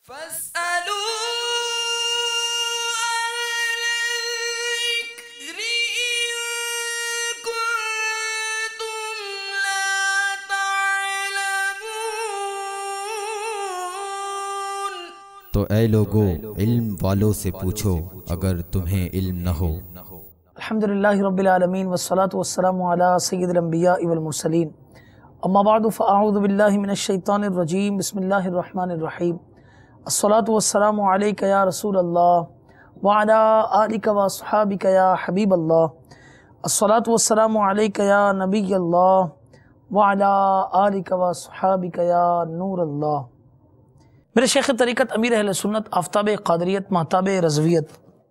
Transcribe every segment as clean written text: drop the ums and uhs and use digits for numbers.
فاسألوا الذكر إن كنتم لا تعلمون۔ تو اے لوگو علم والوں سے پوچھو اگر تمہیں علم نہ ہو۔ الحمدللہ رب العالمین والصلاة والسلام علی سید الانبیاء والمرسلین، اما بعد فاعوذ باللہ من الشیطان الرجیم، بسم اللہ الرحمن الرحیم۔ الصلاة والسلام علیک یا رسول اللہ وعلی آلک واصحابک یا حبیب اللہ۔ الصلاة والسلام علیک یا نبی اللہ وعلی آلک واصحابک یا نور اللہ۔ میرے شیخ طریقت امیر اہل سنت، آفتاب قادریت، مہتاب رضویت،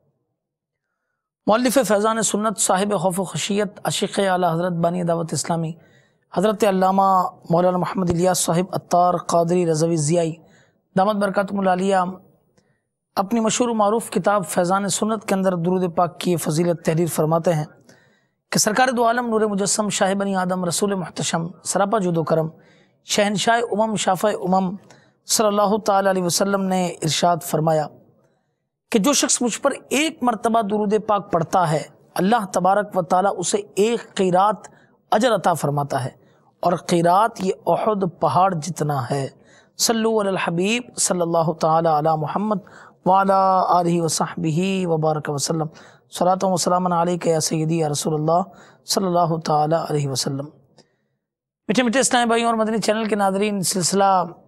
مؤلف فیضان سنت، صاحب خوف و خشیت، عشیق اعلیٰ حضرت بانی دعوت اسلامی حضرت علامہ مولانا محمد الیاس صاحب عطار قادری رضوی ضیائی دامت برکاتہم العالیہ اپنی مشہور و معروف کتاب فیضان سنت کے اندر درود پاک کی فضیلت تحریر فرماتے ہیں کہ سرکار دو عالم نور مجسم شاہ بنی آدم رسول محتشم سراپا جود و کرم شہنشاہ امم شافع امم صلی اللہ تعالی علیہ وسلم نے ارشاد فرمایا کہ جو شخص مجھ پر ایک مرتبہ درود پاک پڑھتا ہے اللہ تبارک و تعالی اسے ایک قیرات اجر عطا فرماتا ہے، اور قیرات یہ احد پہاڑ جتنا ہے۔ صلو علی الحبیب صلی اللہ تعالی علی محمد وعلی آلہ وصحبہ وبارک وسلم۔ صلاۃ و سلام علیک یا سیدی یا رسول اللہ صلی اللہ تعالی علیہ وسلم۔ میٹھے میٹھے اسلامی بھائیوں اور مدنی چینل کے ناظرین، سلسلہ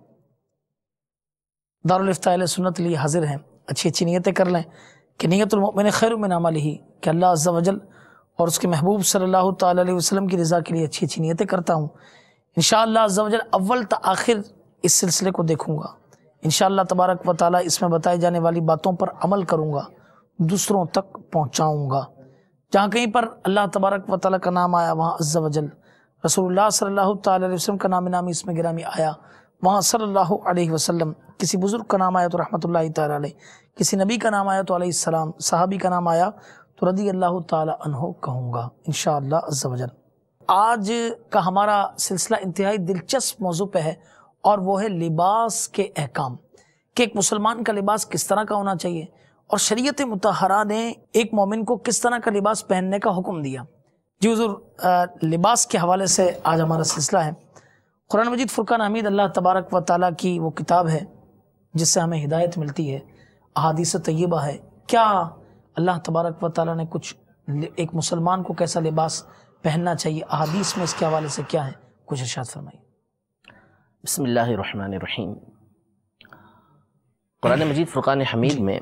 دارالفتاء اہل سنت لیے حاضر ہیں۔ اچھی اچھی نیتیں کر لیں کہ نیت المؤمن خیر من عملہ، کہ اللہ عز و جل اور اس کے محبوب صلی اللہ تعالی علیہ وسلم کی رضا کے لیے اچھی اچھی نیتیں کرتا ہوں۔ انشاءاللہ عز و جل اول تا آخر اس سلسلے کو دیکھوں گا، انشاءاللہ تبارک و تعالی اس میں بتائی جانے والی باتوں پر عمل کروں گا، دوسروں تک پہنچاؤں گا۔ جہاں کہیں پر اللہ تبارک و تعالی کا نام آیا وہاں عز و جل رسول اللہ صلی اللہ تعالی علیہ وسلم کا نام نامی اس میں گرامی آیا، وہاں صلی اللہ علیہ وسلم، کسی بزرگ کا نام آیا تو رحمۃ اللہ تعالی علیہ، کسی نبی کا نام آیا تو علیہ السلام، صحابی کا نام آیا تو رضی اللہ تعالی عنہ کہوں گا انشاءاللہ عز و جل۔ آج کا ہمارا سلسلہ انتہائی دلچسپ موضوع پہ ہے، اور وہ ہے لباس کے احکام، کہ ایک مسلمان کا لباس کس طرح کا ہونا چاہیے، اور شریعت مطہرہ نے ایک مومن کو کس طرح کا لباس پہننے کا حکم دیا۔ جی حضور، لباس کے حوالے سے آج ہمارا سلسلہ ہے۔ قرآن مجید فرقان حمید اللہ تبارک و تعالیٰ کی وہ کتاب ہے جس سے ہمیں ہدایت ملتی ہے، احادیث طیبہ ہے۔ کیا اللہ تبارک و تعالیٰ نے کچھ ایک مسلمان کو کیسا لباس پہننا چاہیے، احادیث میں اس کے حوالے سے کیا ہے، کچھ ارشاد فرمائیے۔ بسم اللہ الرحمن الرحیم۔ قرآن مجید فرقان حمید میں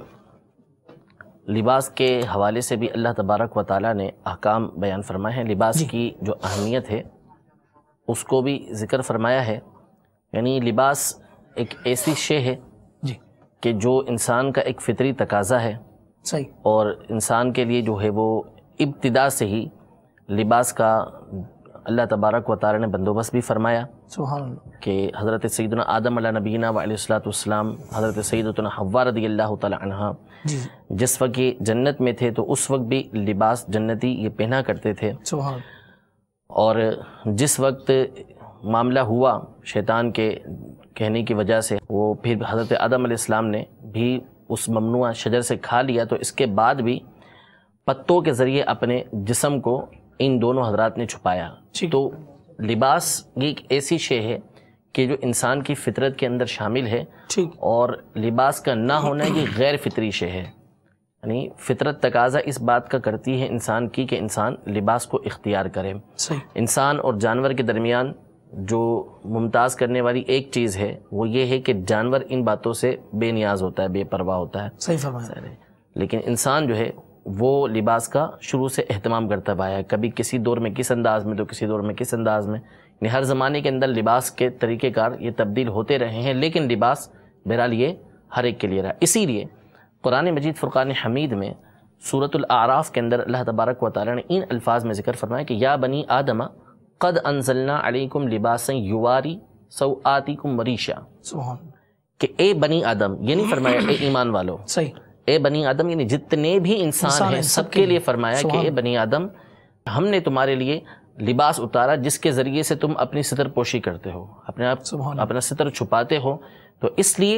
لباس کے حوالے سے بھی اللہ تبارک و تعالیٰ نے احکام بیان فرمائے ہیں۔ لباس کی جو اہمیت ہے اس کو بھی ذکر فرمایا ہے، یعنی لباس ایک ایسی شے ہے جی کہ جو انسان کا ایک فطری تقاضا ہے، صحیح، اور انسان کے لیے جو ہے وہ ابتدا سے ہی لباس کا اللہ تبارک و تعالیٰ نے بندوبست بھی فرمایا سبحان اللہ، کہ حضرت سیدنا آدم علیہ نبینا وعلیہ الصلاۃ والسلام، حضرت سیدتنا حوا رضی اللہ تعالی عنہ جی جس وقت یہ جنت میں تھے تو اس وقت بھی لباس جنتی یہ پہنا کرتے تھے، سبحان اللہ، اور جس وقت معاملہ ہوا شیطان کے کہنے کی وجہ سے، وہ پھر حضرت آدم علیہ السلام نے بھی اس ممنوع شجر سے کھا لیا، تو اس کے بعد بھی پتوں کے ذریعے اپنے جسم کو ان دونوں حضرات نے چھپایا۔ تو لباس یہ ایک ایسی شے ہے کہ جو انسان کی فطرت کے اندر شامل ہے، ٹھیک، اور لباس کا نہ ہونا یہ غیر فطری شے ہے، یعنی فطرت تقاضا اس بات کا کرتی ہے انسان کی کہ انسان لباس کو اختیار کرے۔ صحیح، انسان اور جانور کے درمیان جو ممتاز کرنے والی ایک چیز ہے وہ یہ ہے کہ جانور ان باتوں سے بے نیاز ہوتا ہے، بے پرواہ ہوتا ہے، صحیح فرمایا، لیکن انسان جو ہے وہ لباس کا شروع سے اہتمام کرتا آیا ہے، کبھی کسی دور میں کس انداز میں تو کسی دور میں کس انداز میں، یعنی ہر زمانے کے اندر لباس کے طریقہ کار یہ تبدیل ہوتے رہے ہیں، لیکن لباس بہرحال یہ ہر ایک کے لیے رہا۔ اسی لیے قرآن مجید فرقان حمید میں سورۃ الاعراف کے اندر اللہ تبارک و تعالیٰ نے ان الفاظ میں ذکر فرمایا کہ یا بنی آدم قد انزلنا علیکم لباسا یواری سوآتکم وریشا، سبحان، کہ اے بنی آدم، یہ نہیں فرمایا اے ایمان والو، صحیح، اے بنی آدم یعنی جتنے بھی انسان ہیں سب کے لیے فرمایا کہ اے بنی آدم ہم نے تمہارے لیے لباس اتارا جس کے ذریعے سے تم اپنی ستر پوشی کرتے ہو، اپنے آپ اپنا ستر چھپاتے ہو، تو اس لیے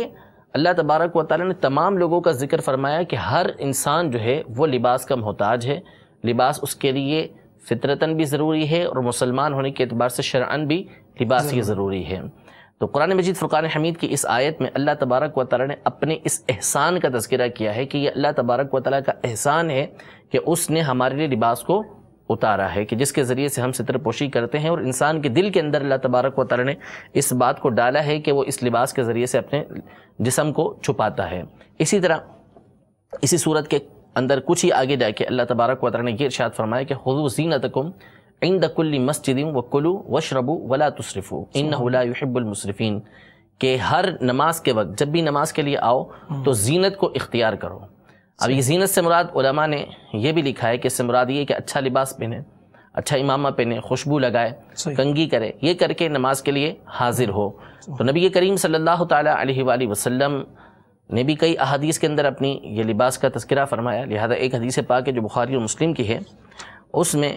اللہ تبارک و تعالیٰ نے تمام لوگوں کا ذکر فرمایا کہ ہر انسان جو ہے وہ لباس کا محتاج ہے، لباس اس کے لیے فطرتاً بھی ضروری ہے اور مسلمان ہونے کے اعتبار سے شرعاً بھی لباس یہ ضروری ہے۔ تو قرآن مجید فرقان حمید کی اس آیت میں اللہ تبارک و تعالیٰ نے اپنے اس احسان کا تذکرہ کیا ہے کہ یہ اللہ تبارک و تعالیٰ کا احسان ہے کہ اس نے ہمارے لیے لباس کو اتارا ہے، کہ جس کے ذریعے سے ہم ستر پوشی کرتے ہیں، اور انسان کے دل کے اندر اللہ تبارک و تعالیٰ نے اس بات کو ڈالا ہے کہ وہ اس لباس کے ذریعے سے اپنے جسم کو چھپاتا ہے۔ اسی طرح اسی صورت کے اندر کچھ ہی آگے جا کے اللہ تبارک و تعالیٰ نے یہ ارشاد فرمایا کہ خذوا زینتکم عند کل مسجد وکلوا واشربوا ولا تسرفوا انہ لا یحب المسرفین، کہ ہر نماز کے وقت جب بھی نماز کے لیے آؤ تو زینت کو اختیار کرو۔ اب یہ زینت سے مراد علماء نے یہ بھی لکھا ہے کہ اس سے مراد یہ کہ اچھا لباس پہنے، اچھا امامہ پہنے، خوشبو لگائے، کنگھی کرے، یہ کر کے نماز کے لیے حاضر ہو۔ تو نبی کریم صلی اللہ تعالیٰ علیہ وآلہ وسلم نے بھی کئی احادیث کے اندر اپنی یہ لباس کا تذکرہ فرمایا، لہذا ایک حدیث پاک ہے جو بخاری اور مسلم کی ہے، اس میں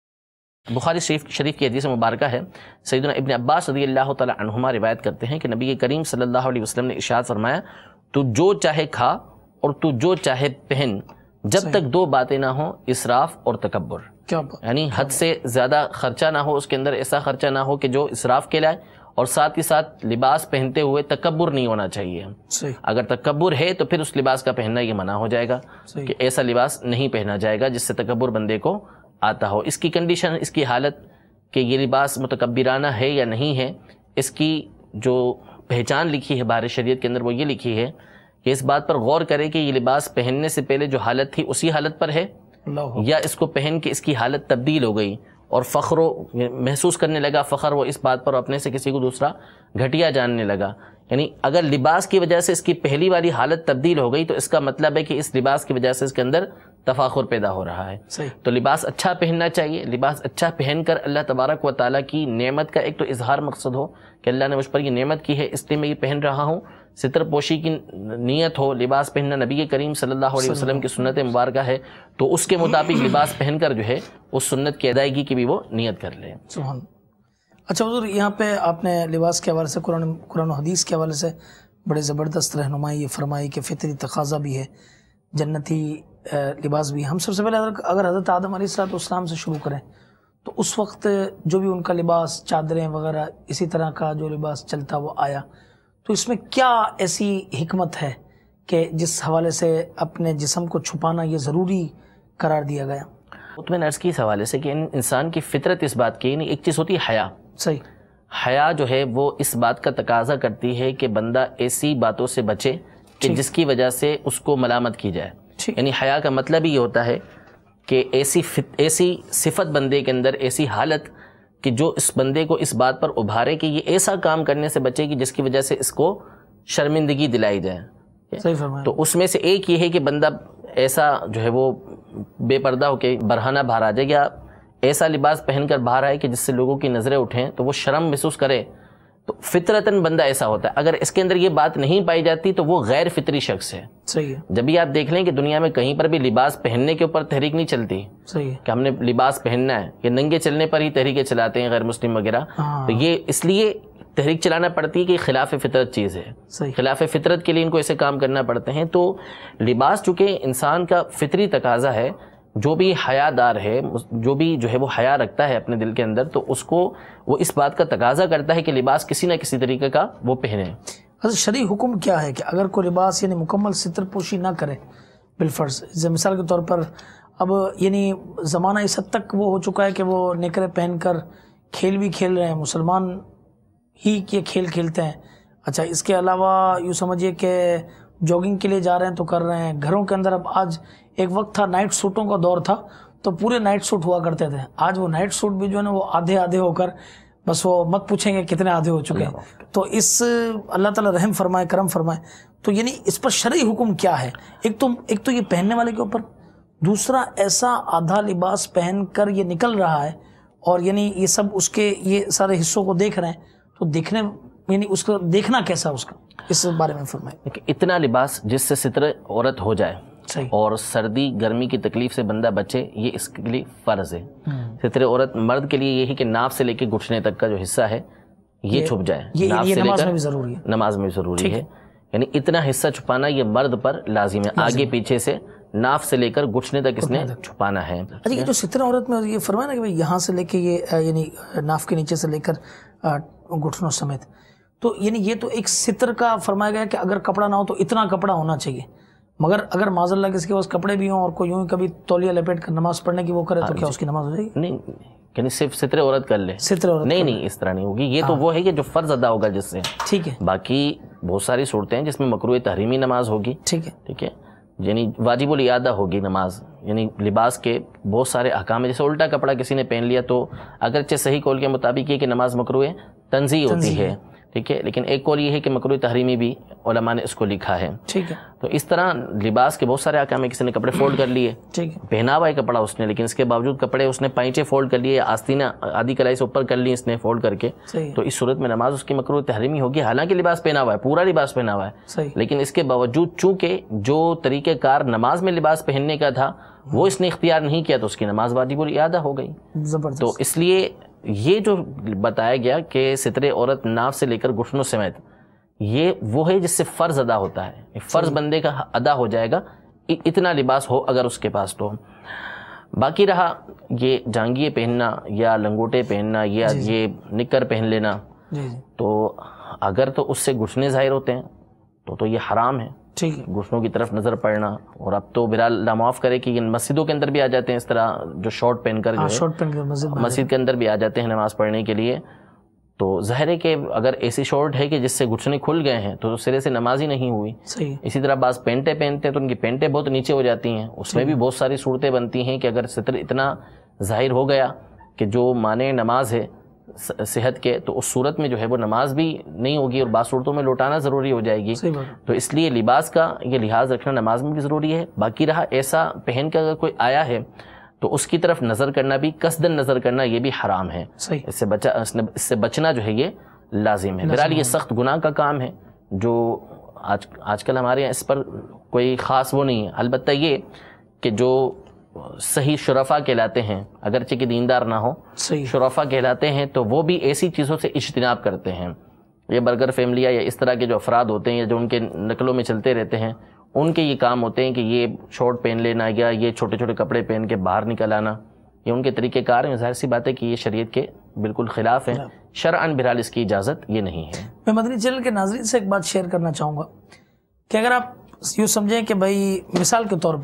بخاری شریف کی حدیث مبارکہ ہے، سیدنا ابن عباس رضی اللہ تعالیٰ عنہما روایت کرتے ہیں کہ نبی کریم صلی اللہ علیہ وسلم نے ارشاد فرمایا تو جو چاہے کھا اور تو جو چاہے پہن، جب تک دو باتیں نہ ہوں، اسراف اور تکبر، یعنی حد سے زیادہ خرچہ نہ ہو، اس کے اندر ایسا خرچہ نہ ہو کہ جو اسراف کہلائے، اور ساتھ ہی ساتھ لباس پہنتے ہوئے تکبر نہیں ہونا چاہیے۔ اگر تکبر ہے تو پھر اس لباس کا پہننا یہ منع ہو جائے گا کہ ایسا لباس نہیں پہنا جائے گا جس سے تکبر بندے کو آتا ہو۔ اس کی کنڈیشن، اس کی حالت کہ یہ لباس متکبرانہ ہے یا نہیں ہے، اس کی جو پہچان لکھی ہے بار شریعت کے اندر وہ یہ لکھی ہے کہ اس بات پر غور کرے کہ یہ لباس پہننے سے پہلے جو حالت تھی اسی حالت پر ہے، یا اس کو پہن کے اس کی حالت تبدیل ہو گئی اور فخر محسوس کرنے لگا، فخر وہ اس بات پر اپنے سے کسی کو دوسرا گھٹیا جاننے لگا۔ یعنی اگر لباس کی وجہ سے اس کی پہلی والی حالت تبدیل ہو گئی تو اس کا مطلب ہے کہ اس لباس کی وجہ سے اس کے اندر تفاخر پیدا ہو رہا ہے۔ تو لباس اچھا پہننا چاہیے، لباس اچھا پہن کر اللہ تبارک و تعالیٰ کی نعمت کا ایک تو اظہار مقصد ہو کہ اللہ نے مجھ پر یہ نعمت کی ہے اس لیے میں یہ پہن رہا ہوں، ستر پوشی کی نیت ہو، لباس پہننا نبی کریم صلی اللہ علیہ وسلم کی سنت مبارکہ ہے تو اس کے مطابق لباس پہن کر جو ہے اس سنت کی ادائیگی کی بھی وہ نیت کر لے۔ سبحان۔ اچھا حضور، یہاں پہ آپ نے لباس کے حوالے سے قرآن و حدیث کے حوالے سے بڑے زبردست رہنمائی فرمائی کہ فطری تقاضا بھی ہے، جنتی لباس بھی۔ ہم سب سے پہلے اگر حضرت آدم علیہ السلام سے شروع کریں تو اس وقت جو بھی ان کا لباس، چادریں وغیرہ اسی طرح کا جو لباس چلتا وہ آیا، تو اس میں کیا ایسی حکمت ہے کہ جس حوالے سے اپنے جسم کو چھپانا یہ ضروری قرار دیا گیا؟ میں نے عرض کی اس حوالے سے کہ انسان کی فطرت اس بات کی، ایک چیز ہوتی ہے حیا۔ صحیح۔ حیا جو ہے وہ اس بات کا تقاضا کرتی ہے کہ بندہ ایسی باتوں سے بچے کہ جس کی وجہ سے اس کو ملامت کی جائے۔ یعنی حیا کا مطلب ہی یہ ہوتا ہے کہ ایسی صفت بندے کے اندر، ایسی حالت کہ جو اس بندے کو اس بات پر ابھارے کہ یہ ایسا کام کرنے سے بچے کہ جس کی وجہ سے اس کو شرمندگی دلائی جائے۔ صحیح فرمایا۔ تو اس میں سے ایک یہ ہے کہ بندہ ایسا جو ہے وہ بے پردہ ہو کے برہنہ باہر آ جائے، یا ایسا لباس پہن کر باہر آئے کہ جس سے لوگوں کی نظریں اٹھیں تو وہ شرم محسوس کرے، تو فطرتاً بندہ ایسا ہوتا ہے۔ اگر اس کے اندر یہ بات نہیں پائی جاتی تو وہ غیر فطری شخص ہے۔ صحیح ہے۔ جب بھی آپ دیکھ لیں کہ دنیا میں کہیں پر بھی لباس پہننے کے اوپر تحریک نہیں چلتی، صحیح ہے، کہ ہم نے لباس پہننا ہے، یہ ننگے چلنے پر ہی تحریکیں چلاتے ہیں غیر مسلم وغیرہ، تو یہ اس لیے تحریک چلانا پڑتی ہے کہ خلاف فطرت چیز ہے، خلاف فطرت کے لیے ان کو ایسے کام کرنا پڑتے ہیں۔ تو لباس چونکہ انسان کا فطری تقاضا ہے، جو بھی حیا دار ہے، جو بھی جو ہے وہ حیا رکھتا ہے اپنے دل کے اندر، تو اس کو وہ اس بات کا تقاضا کرتا ہے کہ لباس کسی نہ کسی طریقے کا وہ پہنے۔ حضرت شرعی حکم کیا ہے کہ اگر کوئی لباس یعنی مکمل ستر پوشی نہ کرے بالفرض، مثال کے طور پر اب یعنی زمانہ اس حد تک وہ ہو چکا ہے کہ وہ نکرے پہن کر کھیل بھی کھیل رہے ہیں، مسلمان ہی کے کھیل کھیلتے ہیں۔ اچھا، اس کے علاوہ یوں سمجھیے کہ جوگنگ کے لیے جا رہے ہیں تو کر رہے ہیں، گھروں کے اندر اب آج ایک وقت تھا نائٹ سوٹوں کا دور تھا تو پورے نائٹ سوٹ ہوا کرتے تھے، آج وہ نائٹ سوٹ بھی جو ہے نا وہ آدھے آدھے ہو کر بس وہ مت پوچھیں گے کتنے آدھے ہو چکے ہیں۔ تو اس اللہ تعالیٰ رحم فرمائے، کرم فرمائے، تو یعنی اس پر شرعی حکم کیا ہے؟ ایک تو یہ پہننے والے کے اوپر، دوسرا ایسا آدھا لباس پہن کر یہ نکل رہا ہے اور یعنی یہ سب اس کے یہ سارے حصوں کو دیکھ رہے ہیں، تو دیکھنے یعنی اس کو دیکھنا کیسا اس کا، اس بارے میں فرمائیں۔ اتنا لباس جس سے ستر عورت ہو جائے اور سردی گرمی کی تکلیف سے بندہ بچے، یہ اس کے لیے فرض ہے۔ ستر عورت مرد کے لیے یہ ہے کہ ناف سے لے کے گھٹنے تک کا جو حصہ ہے یہ چھپ جائے، یہ نماز میں بھی ضروری ہے، نماز میں بھی ضروری ہے، یعنی اتنا حصہ چھپانا یہ مرد پر لازم ہے، آگے پیچھے سے ناف سے لے کر گھٹنے تک اس نے چھپانا ہے۔ اچھا یہ جو ستر عورت میں یہ فرمایا نا کہ بھائی یہاں سے لے کے یہ یعنی ناف کے نیچے سے لے کر گھٹنوں سمیت، تو یعنی یہ تو ایک ستر کا فرمایا گیا کہ اگر کپڑا نہ ہو تو اتنا کپڑا ہونا چاہیے، مگر اگر معاذ اللہ کسی کے پاس کپڑے بھی ہوں اور کوئی یوں ہی کبھی تولیہ لپیٹ کر نماز پڑھنے کی وہ کرے تو کیا اس کی نماز ہو جائے گی؟ نہیں، یعنی صرف ستر عورت کر لے، ستر عورت نہیں اس طرح نہیں ہوگی، یہ تو وہ ہے کہ جو فرض ادا ہوگا جس سے، ٹھیک ہے، باقی بہت ساری صورتیں ہیں جس میں مکروہ تحریمی نماز ہوگی، ٹھیک ہے، ٹھیک ہے، یعنی واجب الاعادہ ہوگی نماز، یعنی لباس کے بہت سارے احکام ہیں، جیسے الٹا کپڑا کسی نے پہن لیا تو اگرچہ صحیح قول کے مطابق یہ کہ نماز مکروہ تنزیہ ہوتی ہے، ٹھیک ہے، لیکن ایک قول یہ ہے کہ مکروہ تحریمی بھی علماء نے اس کو لکھا ہے، ٹھیک ہے، تو اس طرح لباس کے بہت سارے احکام ہیں، کسی نے کپڑے فولڈ کر لیے، ٹھیک ہے، پہنا ہوا ہے کپڑا اس نے، لیکن اس کے باوجود کپڑے اس نے پائچے فولڈ کر لیے، آستینہ آدھی کلائی سے اوپر کر لی اس نے فولڈ کر کے، صحیح، تو اس صورت میں نماز اس کی مکروہ تحریمی ہوگی، حالانکہ لباس پہنا ہوا ہے، پورا لباس پہنا ہوا ہے، صحیح، لیکن اس کے باوجود چونکہ جو طریقہ کار نماز میں لباس پہننے کا تھا وہ اس نے اختیار نہیں کیا تو اس کی نماز واجب الاعادہ ہو گئی۔ زبردست، تو اس لیے یہ جو بتایا گیا کہ ستر عورت ناف سے لے کر گھٹنوں سمیت، یہ وہ ہے جس سے فرض ادا ہوتا ہے، فرض بندے کا ادا ہو جائے گا اتنا لباس ہو اگر اس کے پاس تو۔ باقی رہا یہ جانگیے پہننا یا لنگوٹے پہننا یا یہ نکر پہن لینا، جی جی، تو اگر تو اس سے گھٹنے ظاہر ہوتے ہیں تو یہ حرام ہے، ٹھیک ہے، گھٹنوں کی طرف نظر پڑنا، اور اب تو بہرحال اللہ معاف کرے کہ یہ مسجدوں کے اندر بھی آ جاتے ہیں اس طرح جو شارٹ پہن کر جو ہے شارٹ پہن کے مسجد کے اندر بھی آ جاتے ہیں نماز پڑھنے کے لیے، تو ظاہر ہے کہ اگر ایسی شارٹ ہے کہ جس سے گھٹنے کھل گئے ہیں تو سرے سے نماز ہی نہیں ہوئی۔ صحیح، اسی طرح بعض پینٹیں پہنتے ہیں تو ان کی پینٹیں بہت نیچے ہو جاتی ہیں، اس میں بھی بہت ساری صورتیں بنتی ہیں کہ اگر ستر اتنا ظاہر ہو گیا کہ جو معنی نماز ہے صحت کے، تو اس صورت میں جو ہے وہ نماز بھی نہیں ہوگی اور بعض صورتوں میں لوٹانا ضروری ہو جائے گی، صحیح بات، تو اس لیے لباس کا یہ لحاظ رکھنا نماز میں بھی ضروری ہے۔ باقی رہا ایسا پہن کر اگر کوئی آیا ہے تو اس کی طرف نظر کرنا بھی، قصدن نظر کرنا یہ بھی حرام ہے، صحیح، اس سے بچنا جو ہے یہ لازم ہے۔ بہرحال یہ سخت گناہ کا کام ہے جو آج کل ہمارے یہاں اس پر کوئی خاص وہ نہیں ہے، البتہ یہ کہ جو صحیح شرفا کہلاتے ہیں اگرچہ کہ دیندار نہ ہو، صحیح، شرفا کہلاتے ہیں، تو وہ بھی ایسی چیزوں سے اجتناب کرتے ہیں۔ یہ برگر فیملیاں یا اس طرح کے جو افراد ہوتے ہیں یا جو ان کے نقلوں میں چلتے رہتے ہیں، ان کے یہ کام ہوتے ہیں کہ یہ شارٹ پہن لینا یا یہ چھوٹے چھوٹے کپڑے پہن کے باہر نکل آنا، یہ ان کے طریقہ کار ہیں، ظاہر سی بات ہے کہ یہ شریعت کے بالکل خلاف ہیں، شرعاً بہرحال اس کی اجازت یہ نہیں ہے۔ میں مدنی چینل کے ناظرین سے ایک بات شیئر کرنا چاہوں گا کہ اگر آپ یوں سمجھیں کہ بھائی مثال کے طور پہ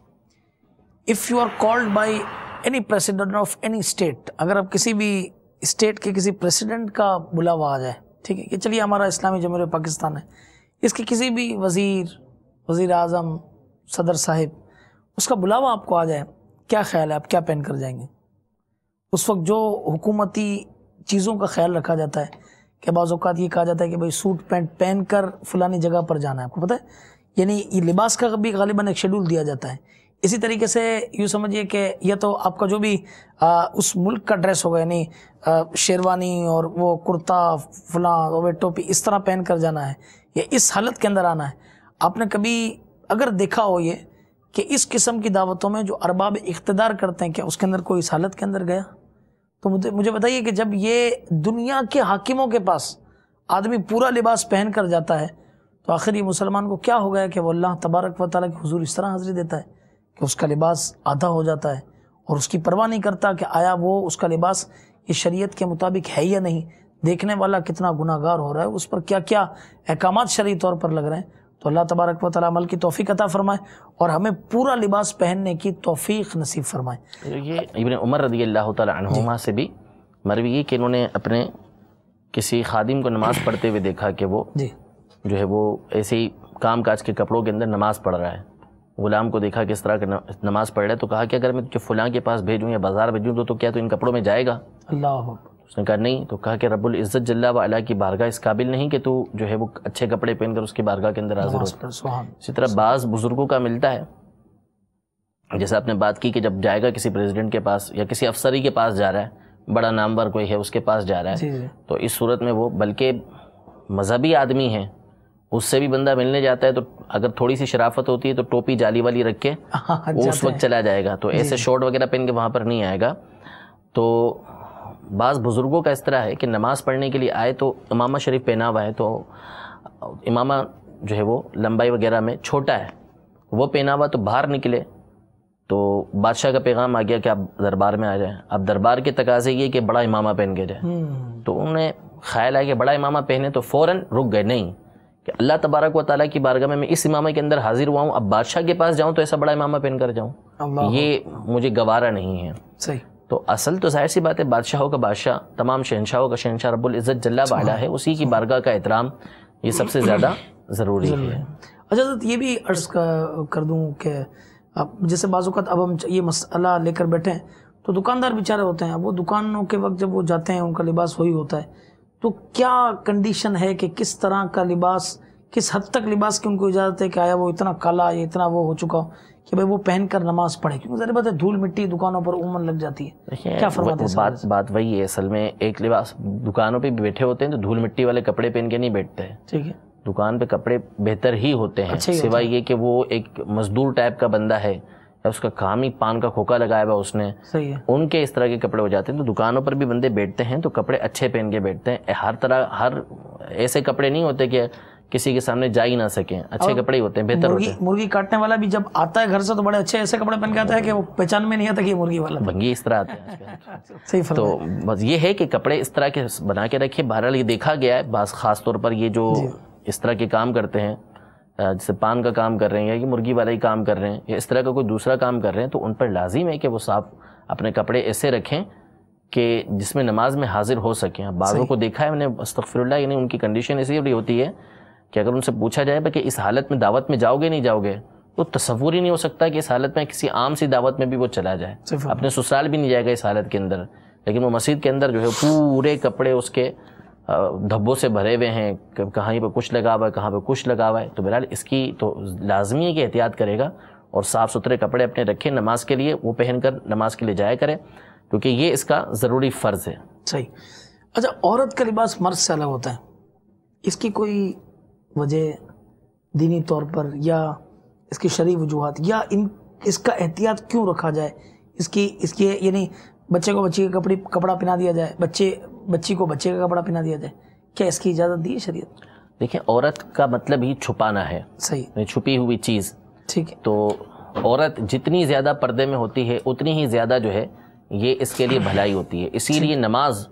if you are called by any president of any state, اگر آپ کسی بھی اسٹیٹ کے کسی پریسیڈنٹ کا بلاوا آ جائے، ٹھیک ہے، کہ چلیے ہمارا اسلامی جمہوریہ پاکستان ہے، اس کے کسی بھی وزیر اعظم، صدر صاحب، اس کا بلاوا آپ کو آ جائے، کیا خیال ہے آپ کیا پہن کر جائیں گے؟ اس وقت جو حکومتی چیزوں کا خیال رکھا جاتا ہے کہ بعض اوقات یہ کہا جاتا ہے کہ بھائی سوٹ پینٹ پہن کر فلانی جگہ پر جانا ہے، آپ کو پتہ ہے، یعنی یہ لباس کا بھی غالباً ایک شیڈول دیا جاتا ہے۔ اسی طریقے سے یوں سمجھیے کہ یہ تو آپ کا جو بھی اس ملک کا ڈریس ہوگا، یعنی شیروانی اور وہ کرتا فلاں اور ٹوپی اس طرح پہن کر جانا ہے یا اس حالت کے اندر آنا ہے۔ آپ نے کبھی اگر دیکھا ہو یہ کہ اس قسم کی دعوتوں میں جو ارباب اقتدار کرتے ہیں، کیا اس کے اندر کوئی اس حالت کے اندر گیا؟ تو مجھے بتائیے کہ جب یہ دنیا کے حاکموں کے پاس آدمی پورا لباس پہن کر جاتا ہے تو آخر یہ مسلمان کو کیا ہو گیا کہ وہ اللہ تبارک و تعالیٰ کے حضور اس طرح حاضری دیتا ہے کہ اس کا لباس آدھا ہو جاتا ہے اور اس کی پرواہ نہیں کرتا کہ آیا وہ اس کا لباس یہ شریعت کے مطابق ہے یا نہیں، دیکھنے والا کتنا گناہ گار ہو رہا ہے، اس پر کیا کیا احکامات شرعی طور پر لگ رہے ہیں۔ تو اللہ تبارک و تعالیٰ عمل کی توفیق عطا فرمائے اور ہمیں پورا لباس پہننے کی توفیق نصیب فرمائے۔ یہ ابن عمر رضی اللہ تعالیٰ عنہما سے بھی مروی ہے کہ انہوں نے اپنے کسی خادم کو نماز پڑھتے ہوئے دیکھا کہ وہ جو ہے وہ ایسے ہی کام کاج کے کپڑوں کے اندر نماز پڑھ رہا ہے۔ غلام کو دیکھا کہ اس طرح کا نماز پڑھ رہا ہے تو کہا کہ اگر میں تجھے فلاں کے پاس بھیجوں یا بازار بھیجوں تو کیا تو ان کپڑوں میں جائے گا؟ اللہ، اس نے کہا نہیں، تو کہا کہ رب العزت جل و علا کی بارگاہ اس قابل نہیں کہ تو جو ہے وہ اچھے کپڑے پہن کر اس کی بارگاہ کے اندر حاضر ہو۔ اسی طرح بعض بزرگوں کا ملتا ہے، جیسے آپ نے بات کی کہ جب جائے گا کسی پریزیڈنٹ کے پاس یا کسی افسری کے پاس جا رہا ہے، بڑا نامور کوئی ہے اس کے پاس جا رہا ہے، تو اس صورت میں وہ بلکہ مذہبی آدمی ہے، اس سے بھی بندہ ملنے جاتا ہے تو اگر تھوڑی سی شرافت ہوتی ہے تو ٹوپی جالی والی رکھ کے وہ اس وقت چلا جائے گا، تو ایسے شارٹ وغیرہ پہن کے وہاں پر نہیں آئے گا۔ تو بعض بزرگوں کا اس طرح ہے کہ نماز پڑھنے کے لیے آئے تو امامہ شریف پہنا ہوا ہے تو امامہ جو ہے وہ لمبائی وغیرہ میں چھوٹا ہے، وہ پہنا ہوا تو باہر نکلے تو بادشاہ کا پیغام آ گیا کہ آپ دربار میں آ جائیں. اب دربار کے تقاضے یہ کہ بڑا امامہ پہن کے جائیں. تو انہیں خیال آیا کہ بڑا امامہ پہنے، تو فوراً رک گئے، نہیں کہ اللہ تبارک و تعالیٰ کی بارگاہ میں اس امامہ کے اندر حاضر ہوا ہوں، اب بادشاہ کے پاس جاؤں تو ایسا بڑا امامہ پہن کر جاؤں، یہ مجھے گوارا نہیں ہے. صحیح. تو اصل تو ظاہر سی بات ہے، بادشاہوں کا بادشاہ، تمام شہنشاہوں کا شہنشاہ رب العزت جل وعلا ہے، اسی کی بارگاہ کا احترام یہ سب سے زیادہ ضروری ہے. اچھا حضرت یہ بھی عرض کر دوں کہ اب جیسے بعض اوقات اب ہم یہ مسئلہ لے کر بیٹھے ہیں تو دکاندار بیچارے ہوتے ہیں، اب وہ دکانوں کے وقت جب وہ جاتے ہیں ان کا لباس وہی ہوتا ہے، تو کیا کنڈیشن ہے کہ کس طرح کا لباس، کس حد تک لباس کی ان کو اجازت ہے کہ آیا وہ اتنا کالا یا اتنا وہ ہو چکا ہو کہ بھائی وہ پہن کر نماز پڑھے، کیونکہ ظاہر بات ہے دھول مٹی دکانوں پر عموماً لگ جاتی ہے. کیا فرماتے ہیں؟ بات وہی ہے، اصل میں ایک لباس دکانوں پہ بھی بیٹھے ہوتے ہیں تو دھول مٹی والے کپڑے پہن کے نہیں بیٹھتے ہیں. ٹھیک ہے. دکان پہ کپڑے بہتر ہی ہوتے ہیں، سوائے یہ کہ وہ ایک مزدور ٹائپ کا بندہ ہے یا اس کا کام ہی پان کا کھوکا لگایا ہوا اس نے، صحیح ہے، ان کے اس طرح کے کپڑے ہو جاتے ہیں. تو دکانوں پر بھی بندے بیٹھتے ہیں تو کپڑے اچھے پہن کے بیٹھتے ہیں. ہر ایسے کپڑے نہیں ہوتے کہ کسی کے سامنے جا ہی نہ سکیں، اچھے کپڑے ہی ہوتے ہیں، بہتر ہوتے ہیں. مرغی کاٹنے والا بھی جب آتا ہے گھر سے تو بڑے اچھے ایسے کپڑے پہن کے آتا ہے کہ وہ پہچان میں نہیں آتا کہ یہ مرغی والا. بھنگی اس طرح آتے ہیں. صحیح. تو بس یہ ہے کہ کپڑے اس طرح کے بنا کے رکھے. بہرحال یہ دیکھا گیا ہے بعض خاص طور پر یہ جو اس طرح کے کام کرتے ہیں، جیسے پان کا کام کر رہے ہیں یا یہ مرغی والا ہی کام کر رہے ہیں یا اس طرح کا کوئی دوسرا کام کر رہے ہیں، تو ان پر لازم ہے کہ وہ صاف اپنے کپڑے ایسے رکھیں کہ جس میں نماز میں حاضر ہو سکیں. بعضوں کو دیکھا ہے میں نے، استغفر اللہ، یعنی ان کی کنڈیشن ایسی ہوتی ہے کہ اگر ان سے پوچھا جائے کہ اس حالت میں دعوت میں جاؤ گے نہیں جاؤ گے، تو تصور ہی نہیں ہو سکتا کہ اس حالت میں کسی عام سی دعوت میں بھی وہ چلا جائے. اپنے سسرال بھی نہیں جائے گا اس حالت کے اندر، لیکن وہ مسجد کے اندر جو ہے پورے کپڑے اس کے دھبوں سے بھرے ہوئے ہیں، کہیں پہ کچھ لگا ہوا ہے، کہاں پہ کچھ لگا ہوا ہے. تو بہرحال اس کی تو لازمی ہے کہ احتیاط کرے گا اور صاف ستھرے کپڑے اپنے رکھے، نماز کے لیے وہ پہن کر نماز کے لیے جایا کرے، کیونکہ یہ اس کا ضروری فرض ہے. صحیح. اچھا عورت کا لباس مرد سے الگ ہوتا ہے، اس کی کوئی وجہ دینی طور پر یا اس کی شرعی وجوہات یا اس کا احتیاط کیوں رکھا جائے؟ اس کی یعنی بچے کو بچی کا کپڑا پہنا دیا جائے، بچی کو بچے کا کپڑا پہنا دیا جائے، کیا اس کی اجازت دی ہے شریعت؟ دیکھیں عورت کا مطلب ہی چھپانا ہے، صحیح، چھپی ہوئی چیز. ٹھیک ہے. تو عورت جتنی زیادہ پردے میں ہوتی ہے اتنی ہی زیادہ جو ہے یہ اس کے لیے بھلائی ہوتی ہے. اسی لیے نماز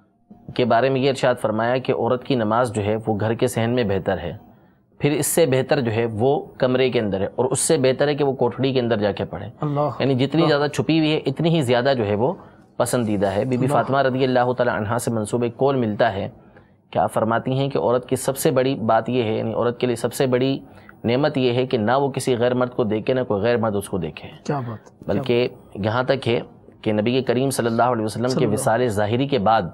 کے بارے میں یہ ارشاد فرمایا کہ عورت کی نماز جو ہے وہ گھر کے صحن میں بہتر ہے، پھر اس سے بہتر جو ہے وہ کمرے کے اندر ہے، اور اس سے بہتر ہے کہ وہ کوٹھڑی کے اندر جا کے پڑھے. یعنی جتنی زیادہ چھپی ہوئی ہے اتنی ہی زیادہ جو ہے وہ پسندیدہ ہے. بی بی فاطمہ رضی اللہ تعالی عنہا سے منسوب ایک قول ملتا ہے کہ آپ فرماتی ہیں کہ عورت کی سب سے بڑی بات یہ ہے، یعنی عورت کے لیے سب سے بڑی نعمت یہ ہے کہ نہ وہ کسی غیر مرد کو دیکھے، نہ کوئی غیر مرد اس کو دیکھے. کیا بات. بلکہ یہاں تک ہے کہ نبی کریم صلی اللہ علیہ وسلم کے وصال ظاہری کے بعد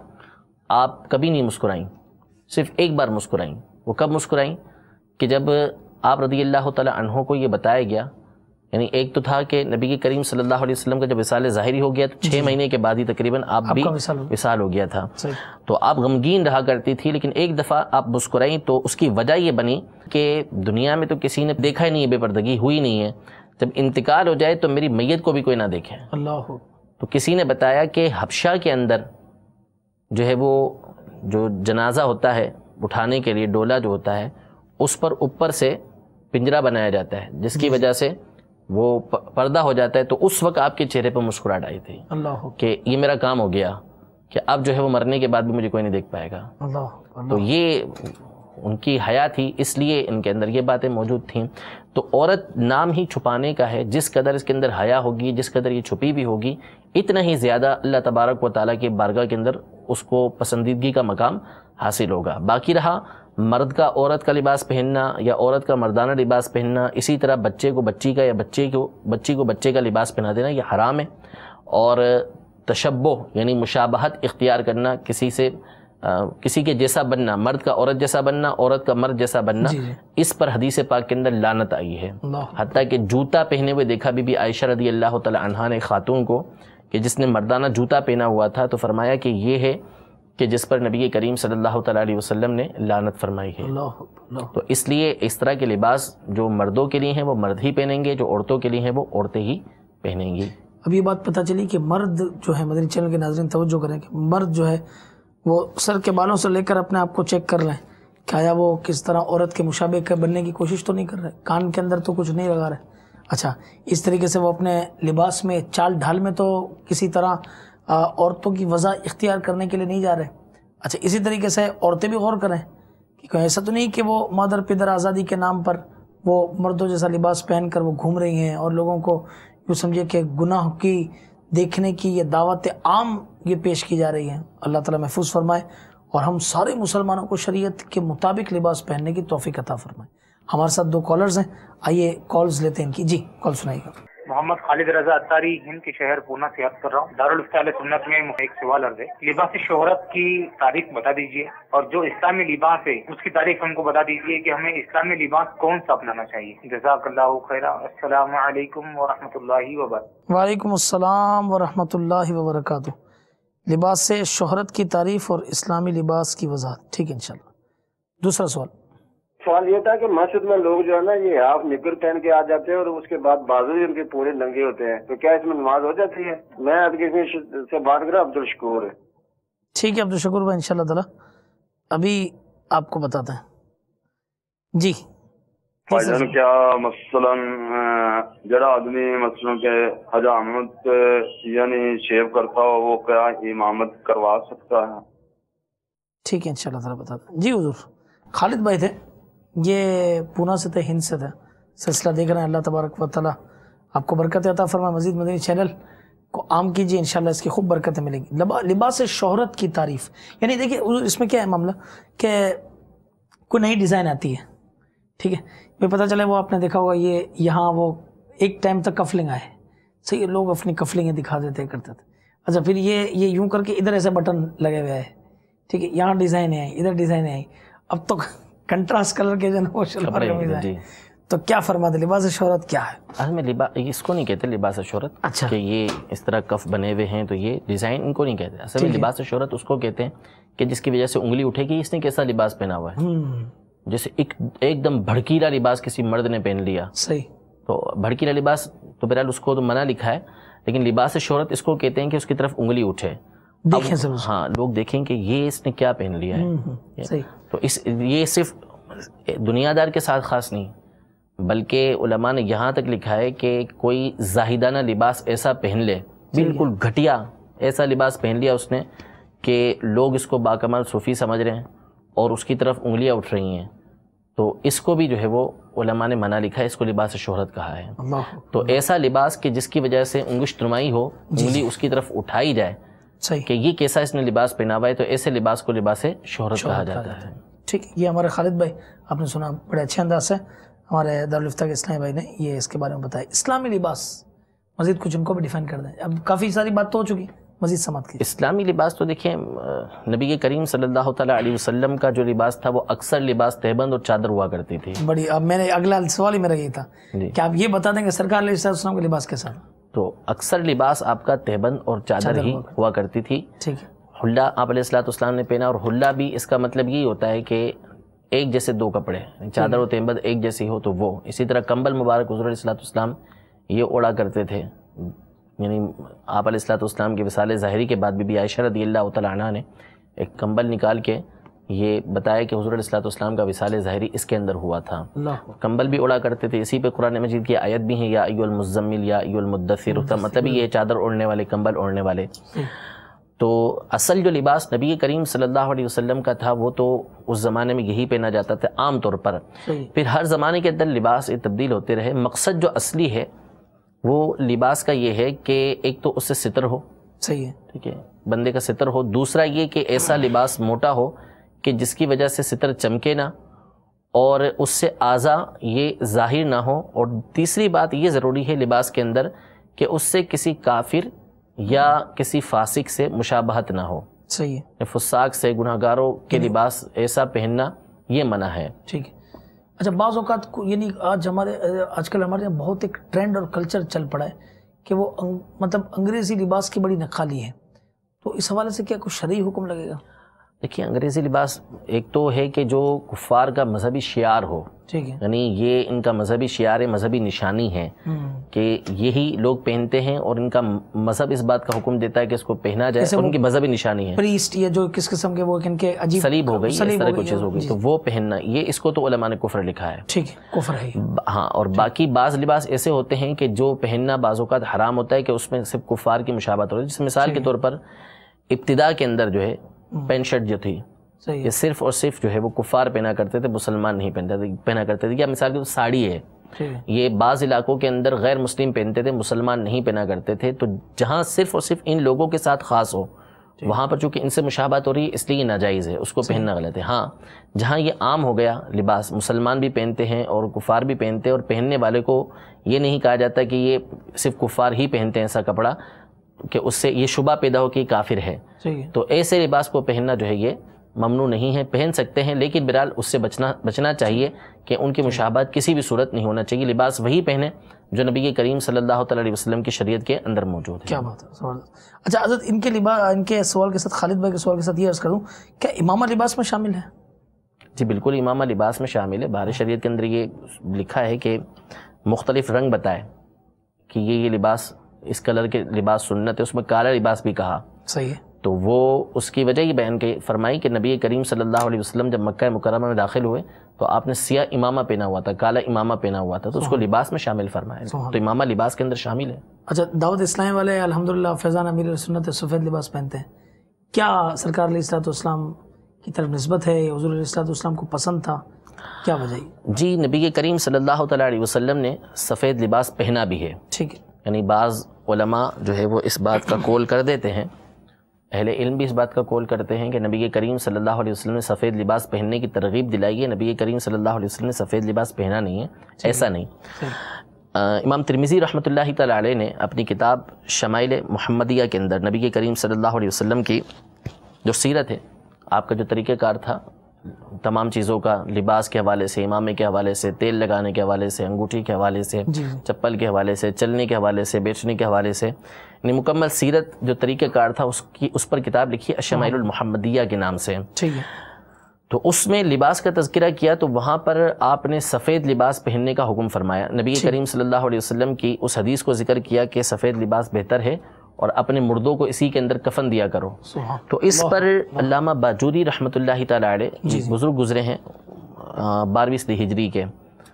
آپ کبھی نہیں مسکرائیں، صرف ایک بار مسکرائیں. وہ کب مسکرائیں؟ کہ جب آپ رضی اللہ تعالی عنہ کو یہ بتایا گیا، یعنی ایک تو تھا کہ نبی کریم صلی اللہ علیہ وسلم کا جب وصال ظاہری ہو گیا تو 6 مہینے کے بعد ہی تقریباً آپ بھی وصال ہو گیا تھا. تو آپ غمگین رہا کرتی تھی، لیکن ایک دفعہ آپ مسکرائیں تو اس کی وجہ یہ بنی کہ دنیا میں تو کسی نے دیکھا ہی نہیں ہے، بے پردگی ہوئی نہیں ہے، جب انتقال ہو جائے تو میری میت کو بھی کوئی نہ دیکھے. اللہ. تو کسی نے بتایا کہ حبشہ کے اندر جو ہے وہ جو جنازہ ہوتا ہے اٹھانے کے لیے ڈولا جو ہوتا ہے اس پر اوپر سے پنجرا بنایا جاتا ہے، جس کی وجہ سے وہ پردہ ہو جاتا ہے. تو اس وقت آپ کے چہرے پہ مسکراہٹ آئی تھی کہ یہ میرا کام ہو گیا، کہ اب جو ہے وہ مرنے کے بعد بھی مجھے کوئی نہیں دیکھ پائے گا. تو یہ ان کی حیا تھی، اس لیے ان کے اندر یہ باتیں موجود تھیں. تو عورت نام ہی چھپانے کا ہے، جس قدر اس کے اندر حیا ہوگی، جس قدر یہ چھپی بھی ہوگی، اتنا ہی زیادہ اللہ تبارک و تعالیٰ کے بارگاہ کے اندر اس کو پسندیدگی کا مقام حاصل ہوگا. باقی رہا مرد کا عورت کا لباس پہننا یا عورت کا مردانہ لباس پہننا، اسی طرح بچے کو بچی کا یا بچی کو بچے کا لباس پہنا دینا، یہ حرام ہے. اور تشبہ یعنی مشابہت اختیار کرنا، کسی کے جیسا بننا، مرد کا عورت جیسا بننا، عورت کا مرد جیسا بننا، اس پر حدیث پاک کے اندر لعنت آئی ہے. حتیٰ کہ جوتا پہنے ہوئے دیکھا بی بی عائشہ رضی اللہ تعالی عنہا نے خاتون کو کہ جس نے مردانہ جوتا پہنا ہوا تھا، تو فرمایا کہ یہ ہے کہ جس پر نبی کریم صلی اللہ تعالی علیہ وسلم نے لعنت فرمائی ہے. تو اس لیے اس طرح کے لباس جو مردوں کے لیے ہیں وہ مرد ہی پہنیں گے، جو عورتوں کے لیے ہیں وہ عورتیں ہی پہنیں گی. اب یہ بات پتہ چلی کہ مرد جو ہے، مدنی چینل کے ناظرین توجہ کریں کہ مرد جو ہے وہ سر کے بالوں سے لے کر اپنے آپ کو چیک کر لیں کہ آیا وہ کس طرح عورت کے مشابہ کے بننے کی کوشش تو نہیں کر رہے, کان کے اندر تو کچھ نہیں لگا رہے. اچھا, اس طریقے سے وہ اپنے لباس میں چال ڈھال میں تو کسی طرح عورتوں کی وضع اختیار کرنے کے لیے نہیں جا رہے. اچھا, اسی طریقے سے عورتیں بھی غور کریں کہ ایسا تو نہیں کہ وہ مادر پدر آزادی کے نام پر وہ مردوں جیسا لباس پہن کر وہ گھوم رہی ہیں اور لوگوں کو یوں سمجھے کہ گناہ کی دیکھنے کی یہ دعوت عام یہ پیش کی جا رہی ہے. اللہ تعالیٰ محفوظ فرمائے اور ہم سارے مسلمانوں کو شریعت کے مطابق لباس پہننے کی توفیق عطا فرمائے. ہمارے ساتھ 2 کالرز ہیں, آئیے کالز لیتے ہیں ان کی. جی, کال سنائیے گا. محمد خالد رضا اتاری ہند کے شہر پونا سے عرض کر رہا ہوں. دارالفتہ اہل سنت میں ایک سوال عرض ہے, لباس شہرت کی تعریف بتا دیجیے اور جو اسلامی لباس ہے اس کی تعریف ہم کو بتا دیجیے کہ ہمیں اسلامی لباس کون سا اپنانا چاہیے. جزاک اللہ خیرا. السلام علیکم ورحمۃ اللہ وبرکاتہ. وعلیکم السلام ورحمۃ اللہ وبرکاتہ. لباس سے شہرت کی تعریف اور اسلامی لباس کی وضاحت. ٹھیک ہے انشاءاللہ. دوسرا سوال یہ تھا کہ مسجد میں لوگ جو ہے نا یہ ہاف نکر پہن کے آ جاتے ہیں اور اس کے بعد بازو ان کے پورے ننگے ہوتے ہیں, تو کیا اس میں نماز ہو جاتی ہے؟ میں سے بات کر رہا ہوں, عبدالشکور ہے. ٹھیک ہے عبدالشکور بھائی, انشاءاللہ تعالیٰ ابھی آپ کو بتاتے ہیں. جی بھائی کیا مثلا جڑا آدمی مثلا کہ حجامت یعنی شیو کرتا ہو وہ کیا امامت کروا سکتا ہے؟ ٹھیک ہے انشاءاللہ تعالیٰ بتاتے ہیں. جی حضور, خالد بھائی تھے, یہ پونا سے تھے, ہند سے تھے. سلسلہ دیکھ رہے ہیں, اللہ تبارک و تعالیٰ آپ کو برکت عطا فرمائے. مزید مدنی چینل کو عام کیجیے, انشاءاللہ اس کی خوب برکتیں ملیں گی. لباس شہرت کی تعریف, یعنی دیکھیے اس میں کیا ہے معاملہ کہ کوئی نئی ڈیزائن آتی ہے, ٹھیک ہے, پھر پتہ چلے وہ آپ نے دیکھا ہوگا یہ یہاں وہ ایک ٹائم تک کفلنگ آئے, صحیح, لوگ اپنی کفلنگیں دکھا دیتے کرتے تھے. اچھا, پھر یہ یوں کر کے ادھر ایسے بٹن لگے ہوئے ہیں, ٹھیک ہے, یہاں ڈیزائنیں آئیں, ادھر ڈیزائنیں آئیں. اب تو کنٹراسٹ کلر کے جو نا وہ شلوار قمیض ہیں. تو کیا فرماتے لباس شہرت کیا ہے؟ اصل میں اس کو نہیں کہتے لباس شہرت. اچھا, کہ یہ اس طرح کف بنے ہوئے ہیں تو یہ ڈیزائن ان کو نہیں کہتے. اصل میں لباس شہرت اس کو کہتے ہیں کہ جس کی وجہ سے انگلی اٹھے گی اس نے کیسا لباس پہنا ہوا ہے. جیسے ایک دم بھڑکیلا لباس کسی مرد نے پہن لیا, صحیح, تو بھڑکیلا لباس تو بہرحال اس کو تو منع لکھا ہے, لیکن لباس شہرت اس کو کہتے ہیں کہ اس کی طرف انگلی اٹھے. ہاں, لوگ دیکھیں کہ یہ اس نے کیا پہن لیا ہے. تو یہ صرف دنیا دار کے ساتھ خاص نہیں, بلکہ علماء نے یہاں تک لکھا ہے کہ کوئی زاہدانہ لباس ایسا پہن لے, بالکل گھٹیا ایسا لباس پہن لیا اس نے کہ لوگ اس کو باکمال صوفی سمجھ رہے ہیں اور اس کی طرف انگلیاں اٹھ رہی ہیں, تو اس کو بھی جو ہے وہ علماء نے منع لکھا ہے, اس کو لباس شہرت کہا ہے. تو ایسا لباس کہ جس کی وجہ سے انگشت نمائی ہو, انگلی اس کی طرف اٹھائی جائے کہ یہ کیسا اس نے لباس پہنا ہوا ہے, تو ایسے لباس کو لباس شہرت کہا جاتا ہے. ٹھیک, یہ ہمارے خالد بھائی آپ نے سنا بڑے اچھے انداز سے, ہمارے دارالفتہ کے اسلامی بھائی نے یہ اس کے بارے میں بتایا. اسلامی لباس مزید کچھ ان کو بھی ڈیفائن کر دیں, اب کافی ساری بات تو ہو چکی, مزید سماعت کی. اسلامی لباس تو دیکھیں نبی کریم صلی اللہ تعالیٰ علیہ وسلم کا جو لباس تھا وہ اکثر لباس تہبند اور چادر ہوا کرتی تھی. بڑی, اب میں نے اگلا سوال ہی میرا یہ تھا کہ آپ یہ بتا دیں کہ سرکار علیہ السلام کے لباس کے ساتھ, تو اکثر لباس آپ کا تہبند اور چادر ہی ہوا کرتی تھی. ٹھیک ہے, حلہ آپ علیہ السلام نے پہنا, اور حلہ بھی اس کا مطلب یہی ہوتا ہے کہ ایک جیسے 2 کپڑے, چادر و تہبند ایک جیسی ہو تو وہ. اسی طرح کمبل مبارک حضور علیہ السلام یہ اوڑا کرتے تھے, یعنی آپ علیہ السلام کے وصال ظاہری کے بعد بی عائشہ رضی اللہ تعالیٰ عنہ نے ایک کمبل نکال کے یہ بتایا کہ حضور علیہ السلام کا وصال ظاہری اس کے اندر ہوا تھا. کمبل بھی اوڑا کرتے تھے. اسی پہ قرآن مجید کی آیت بھی ہیں, یا ایھا المزمل یا ایھا المدثر, اس کا مطلب یہ چادر اوڑھنے والے, کمبل اوڑھنے والے. تو اصل جو لباس نبی کریم صلی اللہ علیہ وسلم کا تھا وہ تو اس زمانے میں یہی پہنا جاتا تھا عام طور پر. پھر ہر زمانے کے اندر لباس تبدیل ہوتے رہے. مقصد جو اصلی ہے وہ لباس کا یہ ہے کہ ایک تو اس سے ستر ہو, صحیح ہے, ٹھیک ہے, بندے کا ستر ہو. دوسرا یہ کہ ایسا لباس موٹا ہو کہ جس کی وجہ سے ستر چمکے نہ اور اس سے اعضاء یہ ظاہر نہ ہو. اور تیسری بات یہ ضروری ہے لباس کے اندر کہ اس سے کسی کافر یا کسی فاسق سے مشابہت نہ ہو. صحیح ہے, فساق سے, گناہ گاروں کے لباس ایسا پہننا یہ منع ہے. ٹھیک ہے. اچھا, بعض اوقات یعنی آج کل ہمارے یہاں بہت ایک ٹرینڈ اور کلچر چل پڑا ہے کہ وہ مطلب انگریزی لباس کی بڑی نقالی ہے, تو اس حوالے سے کیا کوئی شرعی حکم لگے گا؟ دیکھیے انگریزی لباس ایک تو ہے کہ جو کفار کا مذہبی شعار ہو, ٹھیک ہے. یعنی یہ ان کا مذہبی شعار، مذہبی نشانی ہے کہ یہی لوگ پہنتے ہیں، اور ان کا مذہب اس بات کا حکم دیتا ہے کہ اس کو پہنا جائے، اور ان کی مذہبی نشانی ہے. پریسٹ یا جو کس قسم کے وہ ان کے عجیب صلیب ہو گئی، اس طرح کوئی چیز ہو گئی، تو وہ پہننا، یہ اس کو تو علماء نے کفر لکھا ہے. ٹھیک ہے، کفر ہے. ہاں، اور باقی بعض لباس ایسے ہوتے ہیں کہ جو پہننا بعض اوقات حرام ہوتا ہے کہ اس میں صرف کفار کی مشابہت ہوتی ہے. جس مثال کے طور پر ابتدا کے اندر جو ہے پینٹ شرٹ جو تھی، یہ صرف اور صرف جو ہے وہ کفار پہنا کرتے تھے، مسلمان نہیں پہنا کرتے تھے. یا مثال کے طور ساڑی ہے، یہ بعض علاقوں کے اندر غیر مسلم پہنتے تھے، مسلمان نہیں پہنا کرتے تھے. تو جہاں صرف اور صرف ان لوگوں کے ساتھ خاص ہو، وہاں پر چونکہ ان سے مشابہت ہو رہی ہے، اس لیے یہ ناجائز ہے، اس کو پہننا غلط ہے. ہاں، جہاں یہ عام ہو گیا لباس، مسلمان بھی پہنتے ہیں اور کفار بھی پہنتے ہیں، اور پہننے والے کو یہ نہیں کہا جاتا کہ یہ صرف کفار ہی پہنتے ہیں ایسا کپڑا، کہ اس سے یہ شبہ پیدا ہو کہ کافر ہے. تو ایسے لباس کو پہننا جو ہے یہ ممنوع نہیں ہے. پہن سکتے ہیں، لیکن بہرحال اس سے بچنا چاہیے کہ ان کی مشابہت کسی بھی صورت نہیں ہونا چاہیے. لباس وہی پہنے جو نبی کریم صلی اللہ تعالی علیہ وسلم کی شریعت کے اندر موجود ہے. کیا بات ہے. اچھا حضرت، ان کے لباس، ان کے سوال کے ساتھ، خالد بھائی کے سوال کے ساتھ یہ عرض کروں، کیا امامہ لباس میں شامل ہے؟ جی بالکل، امامہ لباس میں شامل ہے. بہار شریعت کے اندر یہ لکھا ہے کہ مختلف رنگ بتائے کہ یہ لباس، اس کلر کے لباس سنت ہے. اس میں کالا لباس بھی کہا. صحیح ہے. تو وہ اس کی وجہ یہ بیان فرمائی کہ نبی کریم صلی اللہ علیہ وسلم جب مکہ مکرمہ میں داخل ہوئے تو آپ نے سیاہ امامہ پہنا ہوا تھا، کالا امامہ پہنا ہوا تھا، تو اس کو لباس میں شامل فرمایا. تو امامہ لباس کے اندر شامل ہے. اچھا، دعوت اسلامی والے الحمدللہ فیضان امیر سنت سفید لباس پہنتے ہیں، کیا سرکار علیہ الصلوۃ والسلام کی طرف نسبت ہے، حضور علیہ الصلوۃ والسلام کو پسند تھا، کیا وجہ ہے؟ جی، نبی کریم صلی اللہ تعالی علیہ وسلم نے سفید لباس پہنا بھی ہے. ٹھیک ہے. یعنی بعض علماء جو ہے وہ اس بات کا قول کر دیتے ہیں، اہل علم بھی اس بات کا قول کرتے ہیں کہ نبی کریم صلی اللہ علیہ وسلم نے سفید لباس پہننے کی ترغیب دلائی ہے. نبی کریم صلی اللہ علیہ وسلم نے سفید لباس پہنا نہیں ہے، ایسا نہیں. امام ترمذی رحمۃ اللہ تعالی علیہ نے اپنی کتاب شمائل محمدیہ کے اندر نبی کریم صلی اللہ علیہ وسلم کی جو سیرت ہے، آپ کا جو طریقہ کار تھا تمام چیزوں کا، لباس کے حوالے سے، امامے کے حوالے سے، تیل لگانے کے حوالے سے، انگوٹھی کے حوالے سے، چپل کے حوالے سے، چلنے کے حوالے سے، بیچنے کے حوالے سے، یعنی مکمل سیرت جو طریقہ کار تھا اس پر کتاب لکھی الشمائل المحمدیہ کے نام سے. ٹھیک ہے. تو اس میں لباس کا تذکرہ کیا تو وہاں پر آپ نے سفید لباس پہننے کا حکم فرمایا. نبی کریم صلی اللہ علیہ وسلم کی اس حدیث کو ذکر کیا کہ سفید لباس بہتر ہے اور اپنے مردوں کو اسی کے اندر کفن دیا کرو. تو اس پر علامہ باجوری رحمۃ اللہ تعالی علیہ بزرگ گزرے ہیں 12ویں صدی ہجری کے،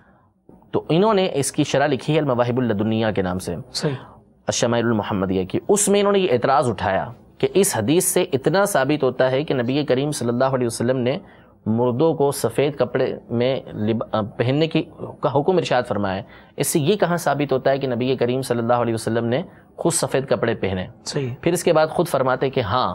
تو انہوں نے اس کی شرح لکھی ہے المواہب اللدنیہ کے نام سے، الشمائل المحمدیہ کی. اس میں انہوں نے یہ اعتراض اٹھایا کہ اس حدیث سے اتنا ثابت ہوتا ہے کہ نبی کریم صلی اللہ علیہ وسلم نے مردوں کو سفید کپڑے میں پہننے کا حکم ارشاد فرمایا ہے، اس سے یہ کہاں ثابت ہوتا ہے کہ نبی کریم صلی اللہ علیہ وسلم نے خود سفید کپڑے پہنے. پھر اس کے بعد خود فرماتے کہ ہاں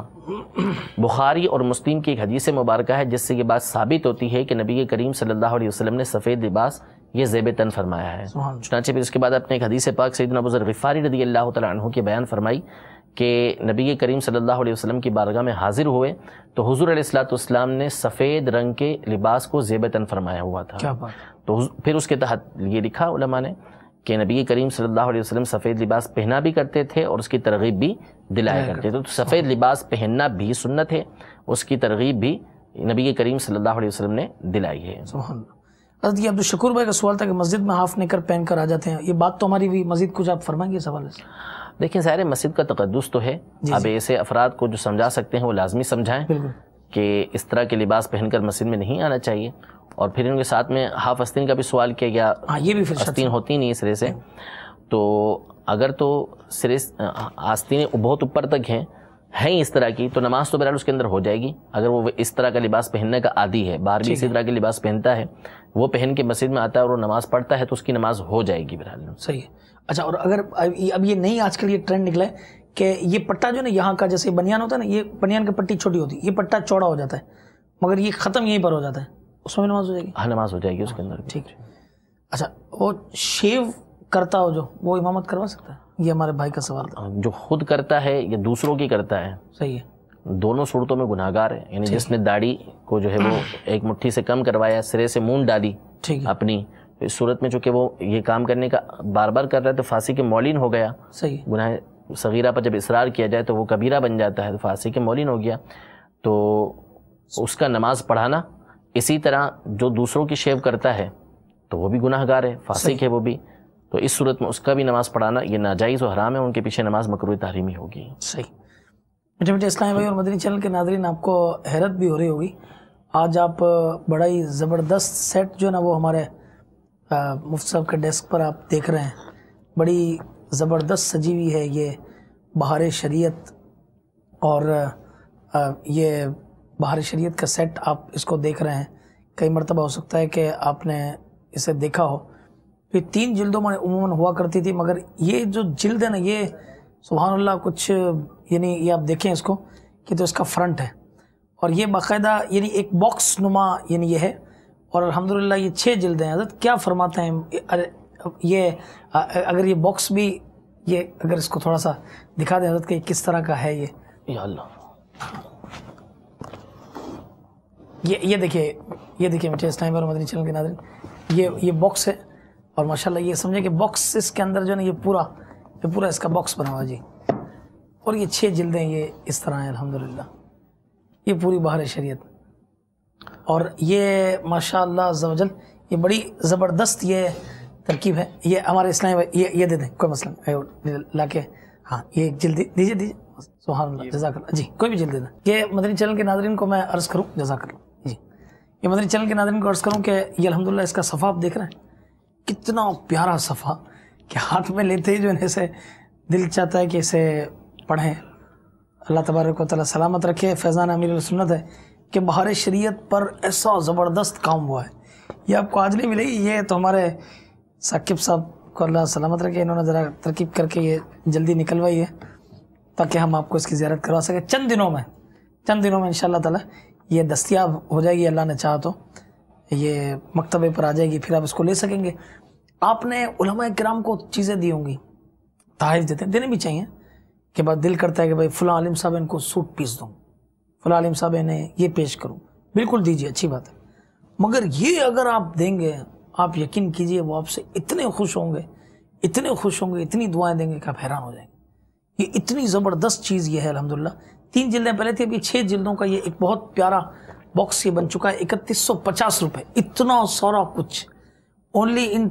بخاری اور مسلم کی ایک حدیث مبارکہ ہے جس سے یہ بات ثابت ہوتی ہے کہ نبی کریم صلی اللہ علیہ وسلم نے سفید لباس یہ زیب تن فرمایا ہے. چنانچہ پھر اس کے بعد اپنے ایک حدیث پاک سیدنا ابو ذر غفاری رضی اللہ تعالیٰ عنہ کی بیان فرمائی کہ نبی کریم صلی اللہ علیہ وسلم کی بارگاہ میں حاضر ہوئے تو حضور علیہ الصلوۃ والسلام نے سفید رنگ کے لباس کو زیب تن فرمایا ہوا تھا. تو پھر اس کے تحت یہ لکھا علماء نے کہ نبی کریم صلی اللہ علیہ وسلم سفید لباس پہنا بھی کرتے تھے اور اس کی ترغیب بھی دلایا کرتے تھے. تو سفید لباس پہننا بھی سنت ہے، اس کی ترغیب بھی نبی کریم صلی اللہ علیہ وسلم نے دلائی ہے. حضرت یہ عبدالشکور بھائی کا سوال تھا کہ مسجد میں ہاف نیکر پہن کر آ جاتے ہیں، یہ بات تو ہماری بھی مزید کچھ آپ فرمائیں گے اس حوالے سے؟ دیکھیں ظاہر مسجد کا تقدس تو ہے، اب ایسے افراد کو جو سمجھا سکتے ہیں وہ لازمی سمجھائیں کہ اس طرح کے لباس پہن کر مسجد میں نہیں آنا چاہیے. اور پھر ان کے ساتھ میں ہاف آستین کا بھی سوال کیا گیا، یہ بھی آستین ہوتی نہیں سرے سے، تو اگر تو سرے آستینیں بہت اوپر تک ہیں اس طرح کی تو نماز تو بہرحال اس کے اندر ہو جائے گی. اگر وہ اس طرح کا لباس پہننے کا عادی ہے، باہر بھی اسی طرح کے لباس پہنتا ہے، وہ پہن کے مسجد میں آتا ہے اور وہ نماز پڑھتا ہے تو اس کی نماز ہو جائے گی بہرحال. صحیح ہے. اچھا، اور اگر اب یہ نہیں آج کل یہ ٹرینڈ نکلا ہے کہ یہ پٹا جو ہے نا یہاں کا جیسے بنیان ہوتا ہے نا، یہ بنیان کی پٹی چھوٹی ہوتی ہے، یہ پٹا چوڑا ہو جاتا ہے مگر یہ ختم یہیں پر ہو جاتا ہے، اس میں نماز ہو جائے گی؟ ہاں نماز ہو جائے گی اس کے اندر. ٹھیک ہے. اچھا، وہ شیو کرتا ہو جو وہ امامت کروا سکتا ہے؟ یہ ہمارے بھائی کا سوال تھا. جو خود کرتا ہے یا دوسروں کی کرتا ہے؟ صحیح ہے. دونوں صورتوں میں گناہ گار ہے. یعنی جس نے داڑھی کو جو ہے وہ ایک مٹھی سے کم کروایا، سرے سے مونڈ ڈالی اپنی، تو اس صورت میں چونکہ وہ یہ کام کرنے کا بار بار کر رہا ہے تو پھانسی کے مولین ہو گیا. صحیح. گناہ صغیرہ پر جب اصرار کیا جائے تو وہ کبیرہ بن جاتا ہے، تو پھانسی کے مولین ہو گیا. تو اس کا نماز پڑھانا، اسی طرح جو دوسروں کی شیو کرتا ہے تو وہ بھی گناہ گار ہے، فاسق ہے وہ بھی. تو اس صورت میں اس کا بھی نماز پڑھانا یہ ناجائز و حرام ہے، ان کے پیچھے نماز مکروہ تحریمی ہوگی. صحیح. میٹھے میٹھے اسلامی بھائی اور مدنی چینل کے ناظرین، آپ کو حیرت بھی ہو رہی ہوگی، آج آپ بڑا ہی زبردست سیٹ جو ہے نا وہ ہمارے مفتی صاحب کے ڈیسک پر آپ دیکھ رہے ہیں. بڑی زبردست سجی ہوئی ہے یہ بہار شریعت، اور یہ بہار شریعت کا سیٹ آپ اس کو دیکھ رہے ہیں. کئی مرتبہ ہو سکتا ہے کہ آپ نے اسے دیکھا ہو. یہ 3 جلدوں میں عموماً ہوا کرتی تھی، مگر یہ جو جلد ہے نا یہ سبحان اللہ کچھ یعنی یہ آپ دیکھیں اس کو کہ تو اس کا فرنٹ ہے، اور یہ باقاعدہ یعنی ایک باکس نما یعنی یہ ہے، اور الحمدللہ یہ 6 جلدیں ہیں. حضرت کیا فرماتے ہیں یہ اگر یہ باکس بھی یہ اگر اس کو تھوڑا سا دکھا دیں حضرت کہ کس طرح کا ہے یہ. یا اللہ، یہ دیکھیے میٹھے اسلامی اور مدنی چینل کے ناظرین، یہ باکس ہے، اور ماشاءاللہ یہ سمجھے کہ باکس اس کے اندر جو ہے نا یہ پورا اس کا باکس بنا ہوا جی. اور یہ 6 جلدیں یہ اس طرح ہیں الحمدللہ. یہ پوری بہار شریعت، اور یہ ماشاءاللہ عز و جل یہ بڑی زبردست یہ ترکیب ہے. یہ ہمارے اسلامی بھائی یہ دے دیں، کوئی مسئلہ نہیں، لا کے ہاں یہ ایک جلد دیجیے سبحان اللہ، جزاک اللہ. جی کوئی بھی جلد دے دیں. یہ مدنی چینل کے ناظرین کو میں عرض کروں، جزاک اللہ. جی یہ مدنی چینل کے ناظرین کو عرض کروں کہ یہ الحمدللہ اس کا صفحہ آپ دیکھ رہے ہیں، کتنا پیارا صفحہ کہ ہاتھ میں لیتے ہی جو ہے اسے دل چاہتا ہے کہ اسے پڑھیں. اللہ تبارک و تعالیٰ سلامت رکھے. فیضان امیر السنت ہے کہ بہار شریعت پر ایسا زبردست کام ہوا ہے، یہ آپ کو آج نہیں ملے گی. یہ تو ہمارے ثاقب صاحب کو اللہ سلامت رکھے، انہوں نے ذرا ترکیب کر کے یہ جلدی نکلوائی ہے تاکہ ہم آپ کو اس کی زیارت کروا سکیں. چند دنوں میں انشاءاللہ تعالیٰ یہ دستیاب ہو جائے گی، اللہ نے چاہا تو یہ مکتبے پر آ جائے گی، پھر آپ اس کو لے سکیں گے. آپ نے علماء کرام کو چیزیں دی ہوں گی، تحائف دینے بھی چاہیے، کہ بعد دل کرتا ہے کہ بھائی فلاں عالم صاحب ان کو سوٹ پیس دوں، فلاں عالم صاحب انہیں یہ پیش کروں. بالکل دیجیے، اچھی بات ہے، مگر یہ اگر آپ دیں گے آپ یقین کیجئے وہ آپ سے اتنے خوش ہوں گے، اتنی دعائیں دیں گے کہ آپ حیران ہو جائیں گے. یہ اتنی زبردست چیز یہ ہے الحمدللہ. 3 جلدیں پہلے تھی، ابھی 6 جلدوں کا یہ ایک بہت پیارا باکس یہ بن چکا ہے. 3150 روپے، اتنا سارا کچھ اونلی ان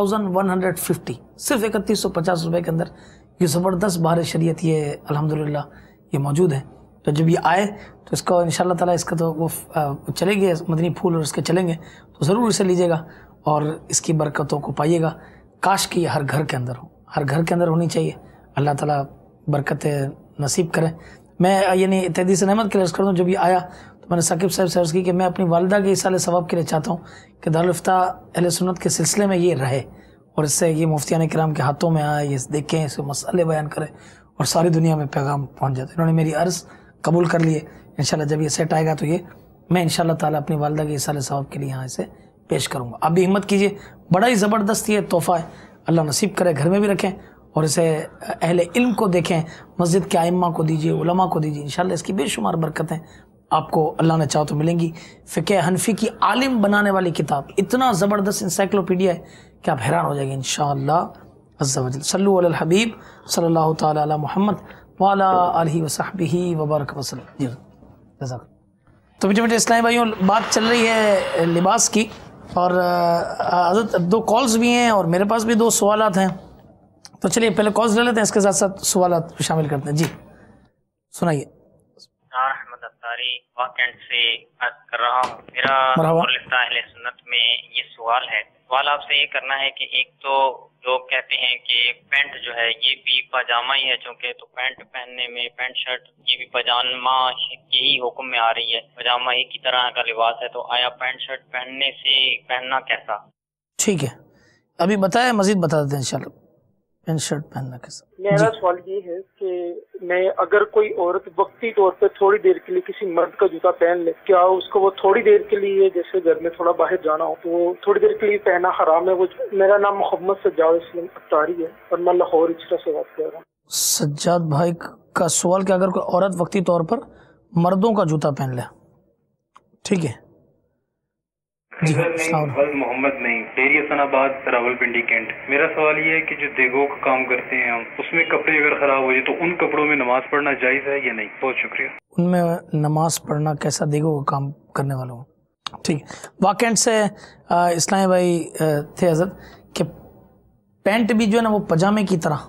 3150، صرف 3150 روپے کے اندر یہ زبردست بہار شریعت یہ الحمدللہ یہ موجود ہے. تو جب یہ آئے تو اس کو انشاءاللہ تعالیٰ اس کا تو وہ چلے گئے مدنی پھول اور اس کے چلیں گے تو ضرور اسے لیجیے گا اور اس کی برکتوں کو پائیے گا. کاش کہ یہ ہر گھر کے اندر ہو، ہر گھر کے اندر ہونی چاہیے. اللہ تعالیٰ برکت نصیب کرے. میں یعنی تحدیث نعمت کے لیے عرض کر دوں، جب یہ آیا تو میں نے ثاقب صاحب سے عرض کی کہ میں اپنی والدہ کے اصال ثواب کے لیے چاہتا ہوں کہ دارالفتہ اہل سنت کے سلسلے میں یہ رہے، اور اس سے یہ مفتیان کرام کے ہاتھوں میں آئے، یہ دیکھیں، اسے مسئلے بیان کرے اور ساری دنیا میں پیغام پہنچ جاتے. انہوں نے میری عرض قبول کر لیے. انشاءاللہ جب یہ سیٹ آئے گا تو یہ میں انشاءاللہ تعالیٰ اپنی والدہ کے اصال ثواب کے لیے یہاں اسے پیش کروں گا. آپ بھی ہمت کیجیے، بڑا ہی زبردست یہ تحفہ ہے. اللہ نصیب کرے گھر میں بھی رکھیں اور اسے اہل علم کو دیکھیں، مسجد کے ائمہ کو دیجیے، علماء کو دیجیے. انشاءاللہ اس کی بے شمار برکتیں آپ کو اللہ نے چاہو تو ملیں گی. فقہ حنفی کی عالم بنانے والی کتاب، اتنا زبردست انسائکلوپیڈیا ہے کہ آپ حیران ہو جائیں گے انشاءاللہ عز و جل. صلو علی الحبیب صلی اللہ تعالی علی محمد وعلی آلہ وصحبہ وبارک وسلم. جی جزاک. تو میٹھے اسلامی بھائیوں، بات چل رہی ہے لباس کی، اور حضرت 2 کالز بھی ہیں اور میرے پاس بھی 2 سوالات ہیں. تو چلیے پہلے کالز لے لیتے ہیں، اس کے ساتھ ساتھ سوالات بھی شامل کرتے ہیں. جی سنائیے. احمد افطاری واقعات سے عرض کر رہا ہوں. میرا اہل سنت میں یہ سوال ہے. سوال آپ سے یہ کرنا ہے کہ ایک تو لوگ کہتے ہیں کہ پینٹ جو ہے یہ بھی پاجامہ ہی ہے، چونکہ تو پینٹ پہننے میں پینٹ شرٹ یہ بھی پاجامہ یہی حکم میں آ رہی ہے، پاجامہ ایک ہی طرح کا لباس ہے، تو آیا پینٹ شرٹ پہننے سے پہننا کیسا؟ ٹھیک ہے، ابھی بتایا، مزید بتا دیتے ہیں انشاءاللہ پینٹ شرٹ پہننا کیسا. میرا سوال یہ ہے کہ میں اگر کوئی عورت وقتی طور پہ تھوڑی دیر کے لیے کسی مرد کا جوتا پہن لے، کیا اس کو وہ تھوڑی دیر کے لیے، جیسے گھر میں تھوڑا باہر جانا ہو تو وہ تھوڑی دیر کے لیے پہننا حرام ہے؟ میرا نام محمد سجاد اسلم افطاری ہے اور میں لاہور اچرا سے بات کر رہا ہوں. سجاد بھائی کا سوال کہ اگر کوئی عورت وقتی طور پر مردوں کا جوتا پہن لے. ٹھیک ہے جی. محمد نہیں، ڈیری حسن آباد راولپنڈی کینٹ. میرا سوال یہ ہے کہ جو دیگوں کا کام کرتے ہیں ہم، اس میں کپڑے اگر خراب ہو جائے تو ان کپڑوں میں نماز پڑھنا جائز ہے یا نہیں؟ بہت شکریہ. ان میں نماز پڑھنا کیسا دیگوں کا کام کرنے والوں؟ ٹھیک ہے. واقعات سے اسلامی بھائی تھے حضرت کہ پینٹ بھی جو ہے نا وہ پجامے کی طرح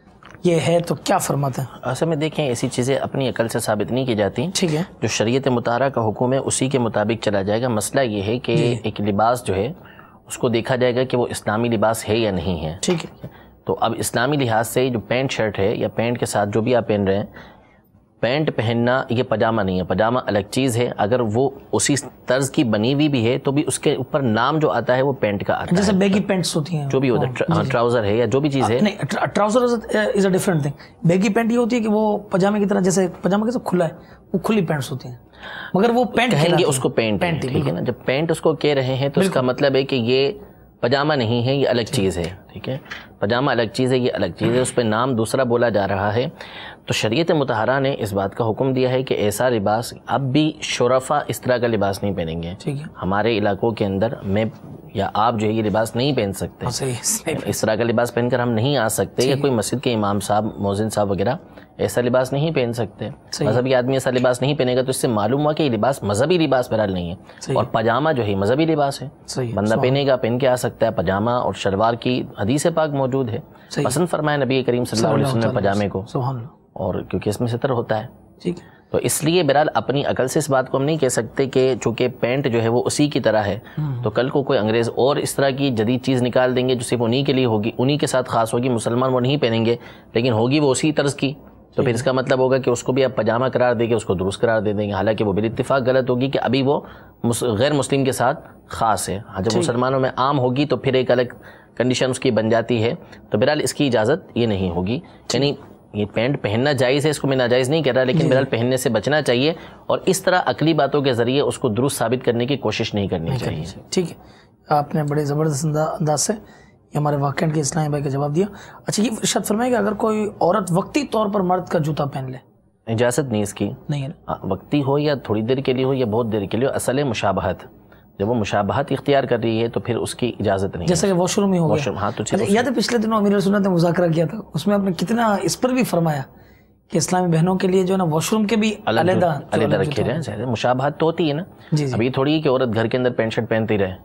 یہ ہے، تو کیا فرماتے ہیں؟ اصل میں دیکھیں ایسی چیزیں اپنی عقل سے ثابت نہیں کی جاتی. ٹھیک ہے. جو شریعت مطہرہ کا حکم ہے اسی کے مطابق چلا جائے گا. مسئلہ یہ ہے کہ ایک لباس جو ہے اس کو دیکھا جائے گا کہ وہ اسلامی لباس ہے یا نہیں ہے. ٹھیک ہے. تو اب اسلامی لحاظ سے جو پینٹ شرٹ ہے یا پینٹ کے ساتھ جو بھی آپ پہن رہے ہیں، پینٹ پہننا یہ پجامہ نہیں ہے. پجامہ الگ چیز ہے. اگر وہ اسی طرز کی بنی ہوئی بھی ہے تو بھی اس کے اوپر نام جو آتا ہے وہ پینٹ کا آتا ہے. جیسے بیگی پینٹس ہوتی ہیں، جو بھی ہوتا ہے ٹراؤزر ہے یا جو بھی چیز ہے. نہیں، trouser is a different thing. Baggy pant یہ ہوتی ہے کہ وہ پجامے کی طرح، جیسے پجامہ کیسے کھلا ہے، وہ کھلی پینٹس ہوتی ہیں، مگر وہ پینٹ کہیں گے اس کو پینٹ. ٹھیک ہے نا. جب پینٹ اس کو کہہ رہے ہیں تو اس کا مطلب ہے کہ یہ پجامہ نہیں ہے، یہ الگ چیز ہے. ٹھیک ہے. پجامہ الگ چیز ہے، یہ الگ چیز ہے. اس پہ نام دوسرا بولا جا رہا ہے. تو شریعت مطہرہ نے اس بات کا حکم دیا ہے کہ ایسا لباس اب بھی شرفا اس طرح کا لباس نہیں پہنیں گے. ہمارے علاقوں کے اندر میں یا آپ جو ہے یہ لباس نہیں پہن سکتے. اس طرح کا لباس پہن کر ہم نہیں آ سکتے، یا کوئی مسجد کے امام صاحب، مؤذن صاحب وغیرہ ایسا لباس نہیں پہن سکتے. مذہبی آدمی ایسا لباس نہیں پہنے گا تو اس سے معلوم ہوا کہ یہ لباس مذہبی لباس بہرحال نہیں ہے. اور پجامہ جو ہے مذہبی لباس ہے. بندہ پہنے گا، پہن کے آ سکتا ہے. پجامہ اور شلوار کی حدیث پاک موجود ہے. پسند فرمایا نبی کریم صلی اللہ علیہ وسلم نے پجامے کو، اور کیونکہ اس میں ستر ہوتا ہے. تو اس لیے بہرحال اپنی عقل سے اس بات کو ہم نہیں کہہ سکتے کہ چونکہ پینٹ جو ہے وہ اسی کی طرح ہے تو کل کو کوئی انگریز اور اس طرح کی جدید چیز نکال دیں گے جو صرف انہی کے لیے ہوگی، انہی کے ساتھ خاص ہوگی، مسلمان وہ نہیں پہنیں گے لیکن ہوگی وہ اسی طرز کی، تو پھر اس کا مطلب ہوگا کہ اس کو بھی آپ پجامہ قرار دیں گے، اس کو درست قرار دے دیں گے. حالانکہ وہ بالاتفاق غلط ہوگی کہ ابھی وہ غیر مسلم کے ساتھ خاص ہے. جب مسلمانوں میں عام ہوگی تو پھر ایک الگ کنڈیشن اس کی بن جاتی ہے. تو بہرحال اس کی اجازت یہ نہیں ہوگی. یعنی یہ پینٹ پہننا جائز ہے، اس کو میں ناجائز نہیں کہہ رہا، لیکن بہرحال پہننے سے بچنا چاہیے اور اس طرح عقلی باتوں کے ذریعے اس کو درست ثابت کرنے کی کوشش نہیں کرنی چاہیے. ٹھیک ہے. آپ نے بڑے زبردست انداز سے یہ ہمارے واقعات کے اسلامی بھائی کا جواب دیا. اچھا، یہ ارشاد فرمائے کہ اگر کوئی عورت وقتی طور پر مرد کا جوتا پہن لے، اجازت نہیں اس کی. نہیں ہے، وقتی ہو یا تھوڑی دیر کے لیے ہو یا بہت دیر کے لیے ہو، اصل ہے مشابہت. جب وہ مشابہت اختیار کر رہی ہے تو پھر اس کی اجازت نہیں. جیسے کہ واش روم ہی ہو گیا. ہاں تو یاد ہے پچھلے دنوں امیر سنت نے مذاکرہ کیا تھا، اس میں آپ نے کتنا اس پر بھی فرمایا کہ اسلامی بہنوں کے لیے جو ہے نا واش روم کے بھی علیحدہ رکھے رہے. مشابہت تو ہوتی ہے نا. اب یہ تھوڑی کہ عورت گھر کے اندر پینٹ شرٹ پہنتی رہے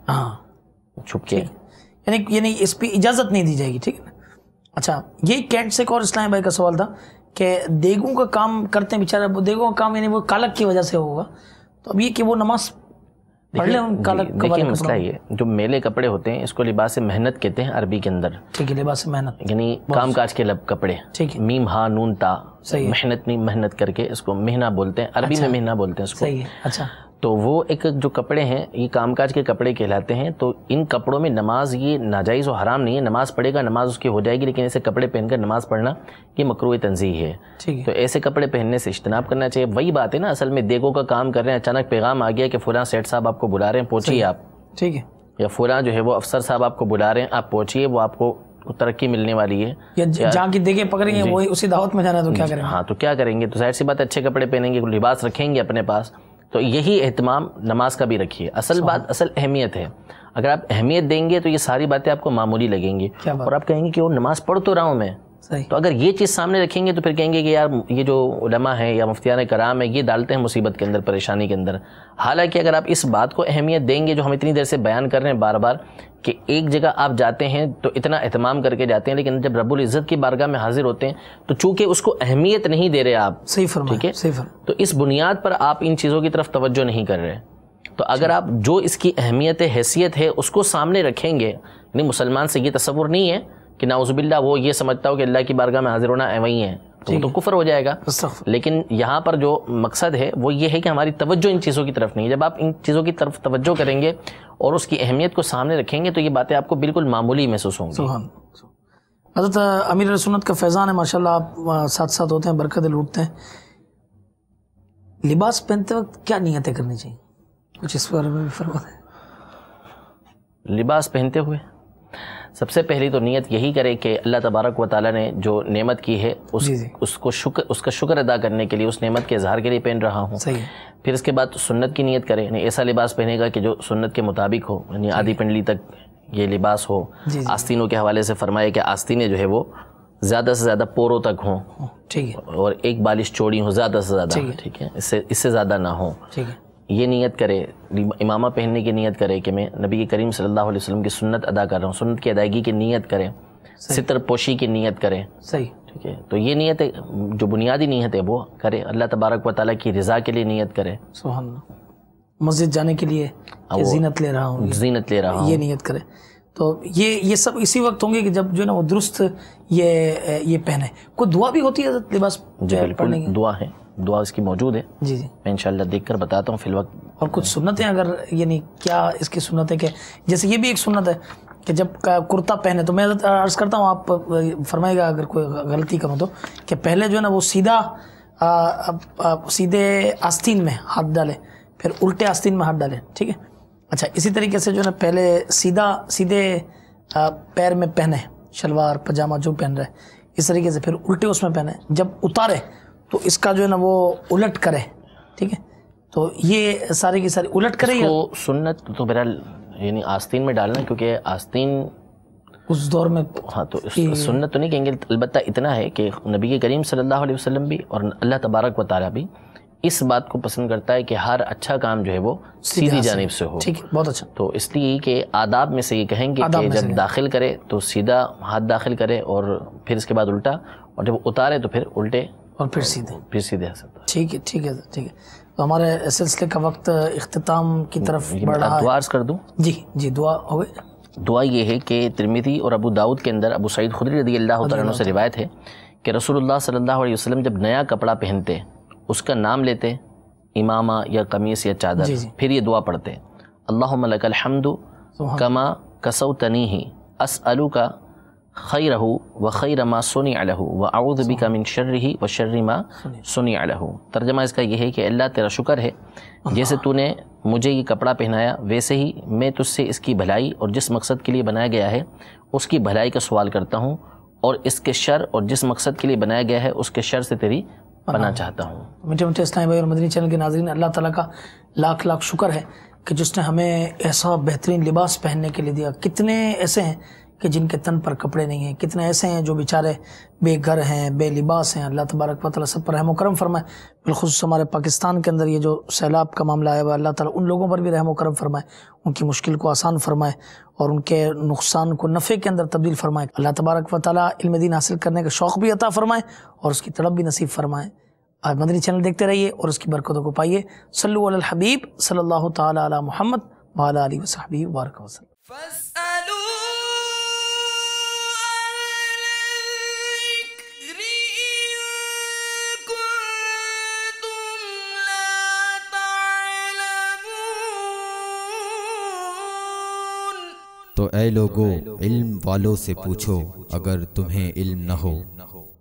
چھپ کے، یعنی اس پہ اجازت نہیں دی جائے گی. ٹھیک ہے. اچھا، یہ کینٹ سے ایک اور اسلامی بھائی کا سوال تھا کہ دیگوں کا کام کرتے ہیں بیچارے، وہ دیگوں کا کام یعنی وہ کالک کی وجہ سے ہوگا، تو اب یہ کہ وہ نماز پڑھ لیں ان کالک. دیکھیں مسئلہ یہ جو میلے کپڑے ہوتے ہیں اس کو لباس محنت کہتے ہیں عربی کے اندر. ٹھیک ہے. لباس محنت یعنی کام کاج کے کپڑے. ٹھیک ہے. میم ہا نون تا، محنت نہیں، محنت کر کے اس کو مہنہ بولتے ہیں عربی میں، مہنہ بولتے ہیں اس کو. صحیح ہے. اچھا، تو وہ ایک جو کپڑے ہیں یہ کام کاج کے کپڑے کہلاتے ہیں. تو ان کپڑوں میں نماز یہ ناجائز و حرام نہیں ہے. نماز پڑھے گا، نماز اس کی ہو جائے گی، لیکن ایسے کپڑے پہن کر نماز پڑھنا یہ مکروہ تنزیہ ہے. تو ایسے کپڑے پہننے سے اجتناب کرنا چاہیے. وہی بات ہے نا، اصل میں دیگوں کا کام کر رہے ہیں، اچانک پیغام آ گیا کہ فلاں سیٹ صاحب آپ کو بلا رہے ہیں، پہنچیے آپ. ٹھیک ہے. یا فلاں جو ہے وہ افسر صاحب آپ کو بلا رہے ہیں، آپ پہنچیے، وہ آپ کو ترقی ملنے والی ہے. یا جہاں کی دیگیں پکڑیں گے وہی اسی دعوت میں جانا ہے تو کیا کریں گے؟ ہاں تو کیا کریں گے؟ تو ظاہر سی بات اچھے کپڑے پہنیں گے، لباس رکھیں گے اپنے پاس. تو یہی اہتمام نماز کا بھی رکھیے. اصل بات اصل اہمیت ہے. اگر آپ اہمیت دیں گے تو یہ ساری باتیں آپ کو معمولی لگیں گی اور آپ کہیں گے کہ وہ نماز پڑھ تو رہا ہوں میں. تو اگر یہ چیز سامنے رکھیں گے تو پھر کہیں گے کہ یار یہ جو علماء ہیں یا مفتیان کرام ہیں یہ ڈالتے ہیں مصیبت کے اندر، پریشانی کے اندر. حالانکہ اگر آپ اس بات کو اہمیت دیں گے جو ہم اتنی دیر سے بیان کر رہے ہیں بار بار کہ ایک جگہ آپ جاتے ہیں تو اتنا اہتمام کر کے جاتے ہیں، لیکن جب رب العزت کی بارگاہ میں حاضر ہوتے ہیں تو چونکہ اس کو اہمیت نہیں دے رہے آپ. صحیح فرمایا. ٹھیک ہے. تو اس بنیاد پر آپ ان چیزوں کی طرف توجہ نہیں کر رہے. تو اگر آپ جو اس کی اہمیت حیثیت ہے اس کو سامنے رکھیں گے، یعنی مسلمان سے یہ تصور نہیں ہے کہ نعوذ باللہ وہ یہ سمجھتا ہو کہ اللہ کی بارگاہ میں حاضر ہونا وہی ہے، تو وہ تو کفر ہو جائے گا. لیکن یہاں پر جو مقصد ہے وہ یہ ہے کہ ہماری توجہ ان چیزوں کی طرف نہیں ہے. جب آپ ان چیزوں کی طرف توجہ کریں گے اور اس کی اہمیت کو سامنے رکھیں گے تو یہ باتیں آپ کو بالکل معمولی محسوس ہوں گی. حضرت امیر سنت کا فیضان ہے ماشاءاللہ، آپ ساتھ ساتھ ہوتے ہیں، برکتیں لوٹتے ہیں. لباس پہنتے وقت کیا نیتیں کرنی چاہیے؟ کچھ اس بارے میں بھی فرما دیں. لباس پہنتے ہوئے سب سے پہلی تو نیت یہی کرے کہ اللہ تبارک و تعالیٰ نے جو نعمت کی ہے اس کا شکر ادا کرنے کے لیے، اس نعمت کے اظہار کے لیے پہن رہا ہوں. پھر اس کے بعد سنت کی نیت کرے، یعنی ایسا لباس پہنے گا کہ جو سنت کے مطابق ہو، یعنی آدھی پنڈلی تک یہ لباس ہو. آستینوں کے حوالے سے فرمائے کہ آستینیں جو ہے وہ زیادہ سے زیادہ پوروں تک ہوں. ٹھیک ہے. اور ایک بالش چوڑی ہو زیادہ سے زیادہ. ٹھیک ہے. اس سے زیادہ نہ ہو. ٹھیک ہے. یہ نیت کرے، امامہ پہننے کی نیت کرے کہ میں نبی کریم صلی اللہ علیہ وسلم کی سنت ادا کر رہا ہوں، سنت کی ادائیگی کی نیت کرے، ستر پوشی کی نیت کرے، صحیح، ٹھیک ہے، تو یہ نیت جو بنیادی نیت ہے وہ کرے، اللہ تبارک و تعالیٰ کی رضا کے لیے نیت کرے، سبحان اللہ، مسجد جانے کے لیے کہ زینت لے رہا ہوں، زینت لے رہا ہوں، یہ نیت کرے. تو یہ سب اسی وقت ہوں گے کہ جب جو ہے نا وہ درست یہ پہنے. کوئی دعا بھی ہوتی ہے حضرت لباس پڑھنے کی؟ دعا ہے، دعا اس کی موجود ہے، جی میں انشاءاللہ دیکھ کر بتاتا ہوں فی الوقت. اور کچھ سنتیں اگر یعنی کیا اس کی سنت ہے کہ جیسے یہ بھی ایک سنت ہے کہ جب کرتا پہنے، تو میں عرض کرتا ہوں، آپ فرمائے گا اگر کوئی غلطی کروں تو، کہ پہلے جو ہے نا وہ سیدھے آستین میں ہاتھ ڈالے، پھر الٹے آستین میں ہاتھ ڈالے، ٹھیک ہے. اچھا، اسی طریقے سے جو ہے نا پہلے سیدھے پیر میں پہنے، شلوار پجامہ جو پہن رہے اس طریقے سے، پھر الٹے اس میں پہنے، جب اتارے تو اس کا جو ہے نا وہ الٹ کرے، ٹھیک ہے. تو یہ ساری کی ساری الٹ کرے. تو سنت تو بہرحال یعنی آستین میں ڈالنا، کیونکہ آستین اس دور میں، ہاں تو سنت تو نہیں کہیں گے، البتہ اتنا ہے کہ نبی کریم صلی اللہ علیہ وسلم بھی اور اللہ تبارک و تعالیٰ بھی اس بات کو پسند کرتا ہے کہ ہر اچھا کام جو ہے وہ سیدھی جانب سے ہو. ٹھیک ہے، بہت اچھا. تو اس لیے کہ آداب میں سے یہ کہیں گے کہ جب داخل کرے تو سیدھا ہاتھ داخل کرے، اور پھر اس کے بعد الٹا، اور جب اتارے تو پھر الٹے اور پھر سیدھے. ٹھیک ہے، ٹھیک ہے، ٹھیک ہے. تو ہمارے سلسلے کا وقت اختتام کی طرف بڑھ رہا ہے. دعا عرض کر دوں؟ جی دعا ہو گئی. دعا یہ ہے کہ ترمذی اور ابو داؤد کے اندر ابو سعید خدری رضی اللہ تعالیٰ عنہ سے روایت ہے کہ رسول اللہ صلی اللہ علیہ وسلم جب نیا کپڑا پہنتے اس کا نام لیتے، امامہ یا قمیص یا چادر، پھر یہ دعا پڑھتے، اللہم لک الحمد کما کسوتنیہ اسألک خیرہ وخیر ما صنع لہ واعوذ بک من شرہ وشر ما صنع لہ. ترجمہ اس کا یہ ہے کہ اللہ تیرا شکر ہے، جیسے تو نے مجھے یہ کپڑا پہنایا ویسے ہی میں تجھ سے اس کی بھلائی اور جس مقصد کے لیے بنایا گیا ہے اس کی بھلائی کا سوال کرتا ہوں، اور اس کے شر اور جس مقصد کے لیے بنایا گیا ہے اس کے شر سے تیری پناہ چاہتا ہوں. میٹھے میٹھے اسلامی بھائی اور مدنی چینل کے ناظرین، اللہ تعالیٰ کا لاکھ لاکھ شکر ہے کہ جس نے ہمیں ایسا بہترین لباس پہننے کے لیے دیا. کتنے ایسے ہیں کہ جن کے تن پر کپڑے نہیں ہیں، کتنے ایسے ہیں جو بیچارے بے گھر ہیں، بے لباس ہیں. اللہ تبارک و تعالیٰ سب پر رحم و کرم فرمائے. بالخصوص ہمارے پاکستان کے اندر یہ جو سیلاب کا معاملہ آیا ہوا، اللہ تعالیٰ ان لوگوں پر بھی رحم و کرم فرمائے، ان کی مشکل کو آسان فرمائے اور ان کے نقصان کو نفع کے اندر تبدیل فرمائے. اللہ تبارک و تعالیٰ علم دین حاصل کرنے کا شوق بھی عطا فرمائے اور اس کی طلب بھی نصیب فرمائے. آپ مدنی چینل دیکھتے رہیے اور اس کی برکتوں کو پائیے. صلو علی الحبیب صلی اللہ تعالی علی محمد وعلی آلہ وصحبہ وبارک وسلم. تو اے لوگو، علم والوں سے پوچھو اگر تمہیں علم نہ ہو.